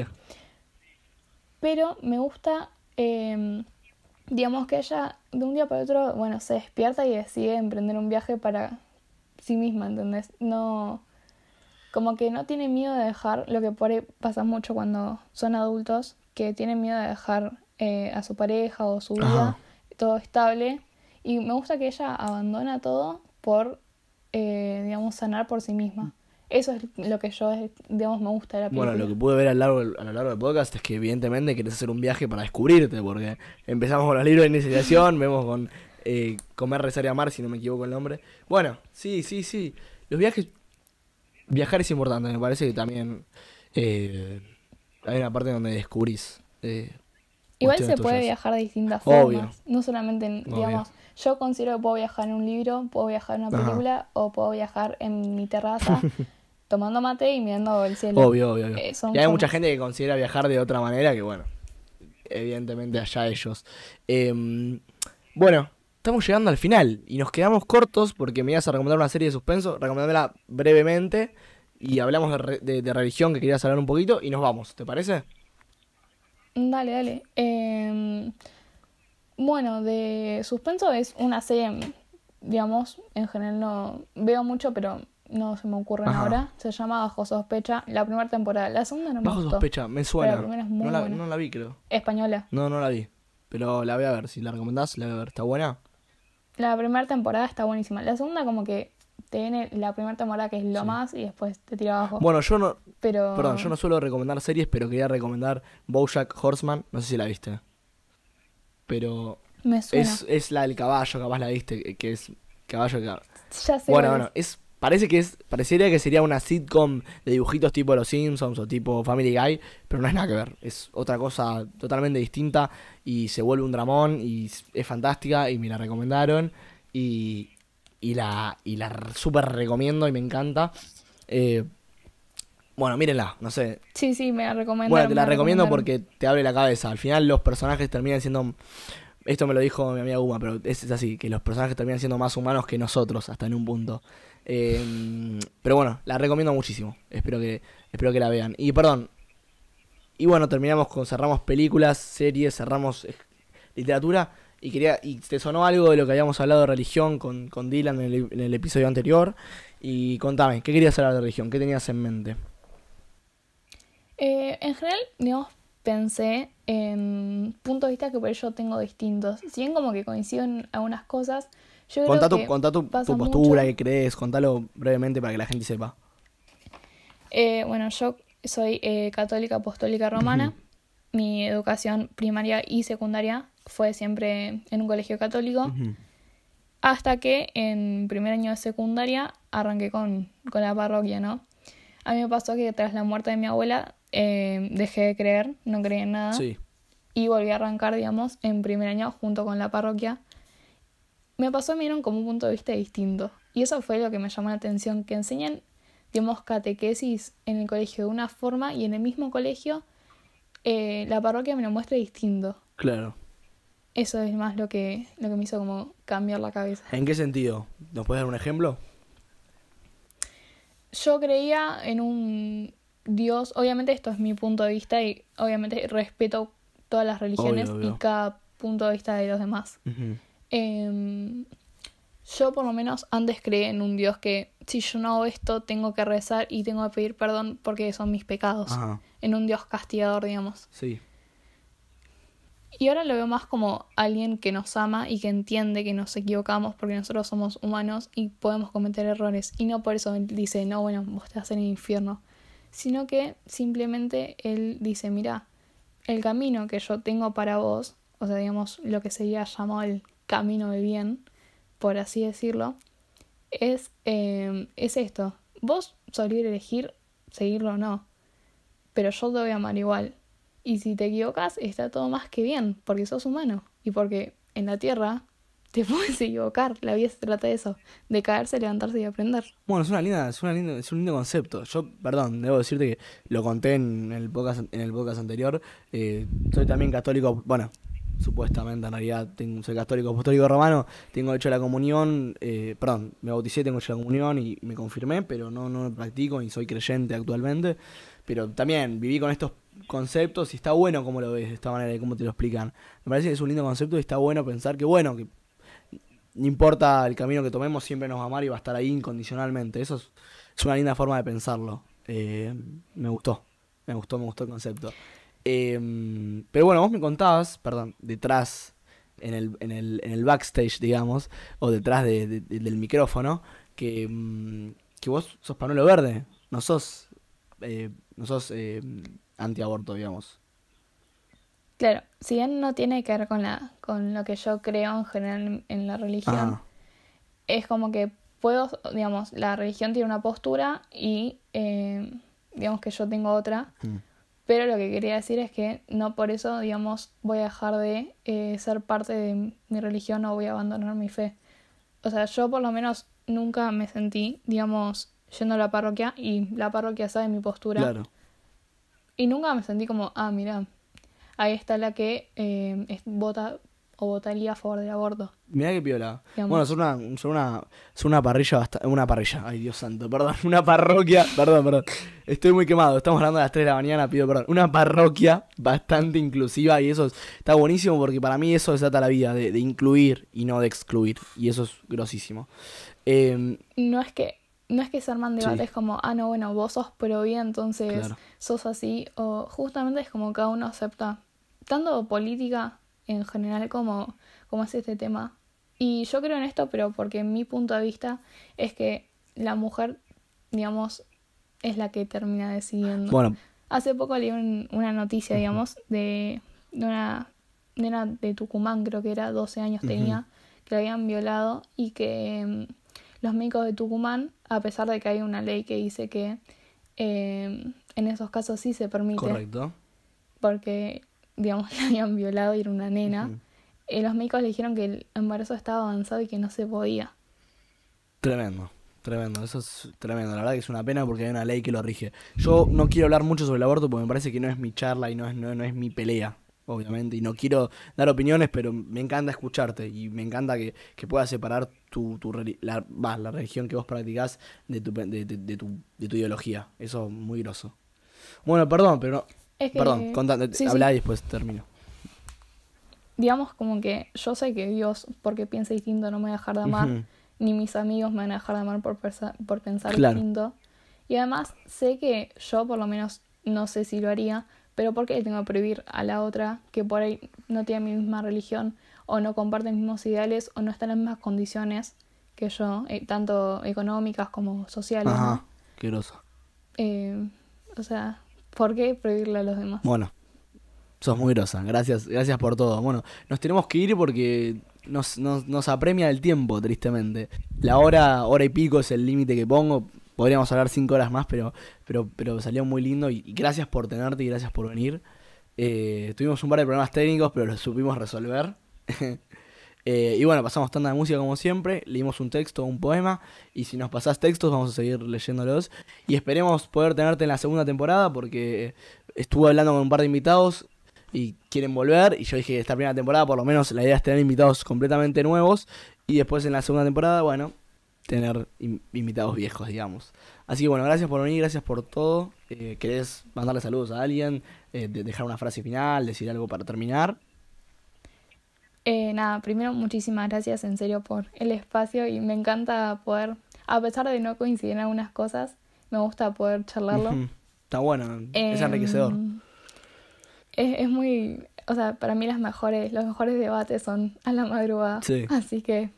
pero me gusta, eh, digamos que ella de un día para otro, bueno, se despierta y decide emprender un viaje para sí misma, ¿entendés? No, como que no tiene miedo de dejar, lo que por ahí pasa mucho cuando son adultos, que tienen miedo de dejar eh, a su pareja o su vida Ajá. todo estable. Y me gusta que ella abandona todo por, eh, digamos, sanar por sí misma. Eso es lo que yo, eh, digamos, me gusta de la película. Bueno, lo que pude ver a lo largo, del- a lo largo del podcast es que evidentemente querés hacer un viaje para descubrirte, porque empezamos con los libros de iniciación, vemos con eh, Comer, Rezar y Amar, si no me equivoco el nombre. Bueno, sí, sí, sí. Los viajes... Viajar es importante, me parece que también eh, hay una parte donde descubrís. eh, Igual se cuestiones puede tuyas. viajar de distintas Obvio. formas. No solamente, en, Obvio. digamos, yo considero que puedo viajar en un libro, puedo viajar en una Ajá. película o puedo viajar en mi terraza tomando mate y mirando el cielo. Obvio, obvio, obvio. Eh, son Y hay mucha formas. gente que considera viajar de otra manera que, bueno, evidentemente allá ellos. Em, bueno, estamos llegando al final y nos quedamos cortos porque me ibas a recomendar una serie de suspenso, recomendámela brevemente y hablamos de, re- de- de religión que querías hablar un poquito y nos vamos, ¿te parece? Dale, dale. Eh, bueno, de suspenso es una serie, digamos, en general no veo mucho, pero no se me ocurren Ajá. ahora. Se llama Bajo Sospecha, la primera temporada. La segunda no me Bajo gustó. sospecha, me suena. Pero la primera es muy no, la, buena. no la vi, creo. Española. No, no la vi. Pero la voy a ver, si la recomendás, la voy a ver. ¿Está buena? La primera temporada está buenísima. La segunda como que te viene la primera temporada que es lo Sí. más y después te tira abajo. Bueno, yo no, pero perdón, yo no suelo recomendar series, pero quería recomendar BoJack Horseman, no sé si la viste. Pero me suena. es, es la del caballo, capaz la viste, que- que es caballo que... Ya sé Bueno, cuál bueno, es parece que es, parecería que sería una sitcom de dibujitos tipo Los Simpsons o tipo Family Guy, pero no es nada que ver, es otra cosa totalmente distinta y se vuelve un dramón y s- es fantástica y me la recomendaron y, y la y la r- súper recomiendo y me encanta. Eh, bueno, mírenla, no sé. Sí, sí, me la recomendaron. Bueno, te me la la recomiendo recomendaron. porque te abre la cabeza. Al final los personajes terminan siendo, esto me lo dijo mi amiga Guma, pero es, es así, que los personajes terminan siendo más humanos que nosotros, hasta en un punto. Eh, pero bueno, la recomiendo muchísimo. Espero que, espero que la vean. Y perdón, y bueno, terminamos con, cerramos películas, series, cerramos eh, literatura. Y quería, y te sonó algo de lo que habíamos hablado de religión con, con Dylan en el, en el episodio anterior. Y contame, ¿qué querías hablar de religión? ¿Qué tenías en mente? Eh, en general, digamos, pensé en puntos de vista que por ello tengo distintos. Si bien como que coincido en algunas cosas, yo creo Contá tu, que contá tu, pasa tu postura, mucho. qué crees, contalo brevemente para que la gente sepa. Eh, bueno, yo soy eh, católica apostólica Ujú. romana. Mi educación primaria y secundaria fue siempre en un colegio católico. Ujú. Hasta que en primer año de secundaria arranqué con, con la parroquia, ¿no? A mí me pasó que tras la muerte de mi abuela eh, dejé de creer, no creí en nada. Sí, Y volví a arrancar, digamos, en primer año junto con la parroquia. Me pasó, vieron como un punto de vista distinto. Y eso fue lo que me llamó la atención, que enseñan, digamos, catequesis en el colegio de una forma y en el mismo colegio eh, la parroquia me lo muestra distinto. claro. Eso es más lo que, lo que me hizo como cambiar la cabeza. ¿En qué sentido? ¿Nos puedes dar un ejemplo? Yo creía en un Dios, obviamente esto es mi punto de vista y obviamente respeto todas las religiones Obvio, y obvio. cada punto de vista de los demás. Ujú. Em, yo por lo menos antes creí en un Dios que si yo no hago esto tengo que rezar y tengo que pedir perdón porque son mis pecados. Ajá, En un Dios castigador, digamos. sí, Y ahora lo veo más como alguien que nos ama y que entiende que nos equivocamos porque nosotros somos humanos y podemos cometer errores. Y no por eso él dice, no, bueno, vos te vas en el infierno. Sino que simplemente él dice, mira, el camino que yo tengo para vos, o sea, digamos, lo que sería llamado el camino de bien, por así decirlo, es, eh, es esto. Vos sos libre de elegir seguirlo o no, pero yo te voy a amar igual. Y si te equivocas, está todo más que bien, porque sos humano. Y porque en la tierra te puedes equivocar. La vida se trata de eso, de caerse, levantarse y aprender. bueno, es una linda, es una linda, es un lindo concepto. Yo, perdón, debo decirte que lo conté en el podcast, en el podcast anterior. Eh, soy también católico, bueno, supuestamente en realidad tengo- soy católico apostólico romano. Tengo hecho la comunión, eh, perdón, me bauticé, tengo hecho la comunión y me confirmé, pero no, no lo practico ni soy creyente actualmente. Pero también viví con estos conceptos y está bueno cómo lo ves de esta manera y cómo te lo explican. Me parece que es un lindo concepto y está bueno pensar que, bueno, que no importa el camino que tomemos, siempre nos va a amar y va a estar ahí incondicionalmente. Eso es, es una linda forma de pensarlo. Eh, me gustó, me gustó, me gustó el concepto. Eh, pero bueno, vos me contabas, perdón, detrás, en el, en el, en el backstage, digamos, o detrás de- de- de- del micrófono, que, mm, que vos sos panuelo verde, no sos, eh, no sos eh, antiaborto, digamos. Claro, si bien no tiene que ver con la, con lo que yo creo en general en la religión, Ah, es como que puedo, digamos, la religión tiene una postura y eh, digamos que yo tengo otra. mm, Pero lo que quería decir es que no por eso, digamos, voy a dejar de eh, ser parte de mi religión o voy a abandonar mi fe. O sea, yo por lo menos nunca me sentí, digamos, yendo a la parroquia y la parroquia sabe mi postura. claro. Y nunca me sentí como, ah, mira, ahí está la que eh, es- vota o votaría a favor del aborto, Mirá qué piola. digamos. Bueno, son una, son una, son una parrilla bastante, una parrilla, ay Dios santo, perdón, una parroquia, perdón, perdón, estoy muy quemado, estamos hablando a las tres de la mañana, pido perdón, una parroquia bastante inclusiva y eso es- está buenísimo porque para mí eso desata la vida, de, de incluir y no de excluir, y eso es grosísimo. Eh, No es que no es que se arman Sí. debates como, ah, no, bueno, vos sos pro vida, entonces Claro. sos así, o justamente es como cada uno acepta, tanto política en general como, como es este tema. Y yo creo en esto, pero porque mi punto de vista es que la mujer, digamos, es la que termina decidiendo. bueno, Hace poco leí un- una noticia, digamos, de, de una nena de Tucumán, creo que era, doce años Ujú. tenía, que la habían violado y que mm, los médicos de Tucumán, a pesar de que hay una ley que dice que eh, en esos casos sí se permite, Correcto. porque, digamos, la habían violado y era una nena, Ujú. eh, los médicos le dijeron que el embarazo estaba avanzado y que no se podía. Tremendo, tremendo, eso es tremendo, la verdad que es una pena porque hay una ley que lo rige. Yo no quiero hablar mucho sobre el aborto porque me parece que no es mi charla y no es, no, no es mi pelea, obviamente, y no quiero dar opiniones, pero me encanta escucharte y me encanta que, que puedas separar tu, tu reli- la, va, la religión que vos practicás de tu, pe- de, de- de tu, de tu ideología, eso es muy groso. Bueno, perdón, pero no, Es que, perdón, contá, sí, hablá sí. y después termino. Digamos como que yo sé que Dios, porque piensa distinto, no me va a dejar de amar, Ujú. ni mis amigos me van a dejar de amar por, persa- por pensar Claro. distinto. Y además sé que yo por lo menos no sé si lo haría, pero ¿por qué le tengo que prohibir a la otra que por ahí no tiene mi misma religión o no comparte mis mismos ideales o no está en las mismas condiciones que yo, eh, tanto económicas como sociales, Ajá, ¿no? qué groso. Eh, o sea, ¿por qué prohibirle a los demás? Bueno, sos muy grosa, gracias, gracias por todo. Bueno, nos tenemos que ir porque nos, nos, nos apremia el tiempo, tristemente. La hora, hora y pico es el límite que pongo. Podríamos hablar cinco horas más, pero, pero, pero salió muy lindo y, y gracias por tenerte y gracias por venir. Eh, tuvimos un par de problemas técnicos, pero los supimos resolver. Eh, y bueno, pasamos tanda de música como siempre, leímos un texto, un poema, y si nos pasás textos vamos a seguir leyéndolos. Y esperemos poder tenerte en la segunda temporada porque estuve hablando con un par de invitados y quieren volver. Y yo dije que esta primera temporada por lo menos la idea es tener invitados completamente nuevos. Y después en la segunda temporada, bueno, tener in- invitados viejos, digamos. Así que bueno, gracias por venir, gracias por todo. Eh, ¿Querés mandarle saludos a alguien? Eh, de- dejar una frase final, decir algo para terminar? Eh, nada, primero muchísimas gracias en serio por el espacio y me encanta poder, a pesar de no coincidir en algunas cosas, me gusta poder charlarlo. Ujú. Está bueno, es Em, enriquecedor. Es, es muy, o sea, para mí las mejores, los mejores debates son a la madrugada. Sí. Así que,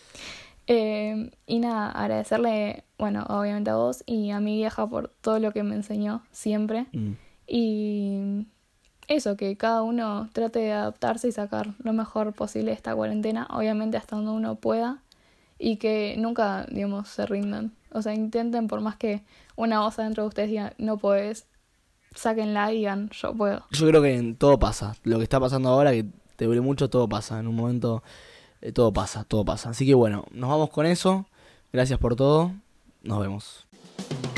eh, y nada, agradecerle, bueno, obviamente a vos y a mi vieja por todo lo que me enseñó siempre. Mm. Y eso, que cada uno trate de adaptarse y sacar lo mejor posible de esta cuarentena, obviamente hasta donde uno pueda, y que nunca, digamos, se rindan. O sea, intenten, por más que una voz adentro de ustedes diga, no podés, sáquenla y digan, yo puedo. Yo creo que en todo pasa. Lo que está pasando ahora, que te duele mucho, todo pasa. En un momento, eh, todo pasa, todo pasa. Así que bueno, nos vamos con eso. Gracias por todo. Nos vemos.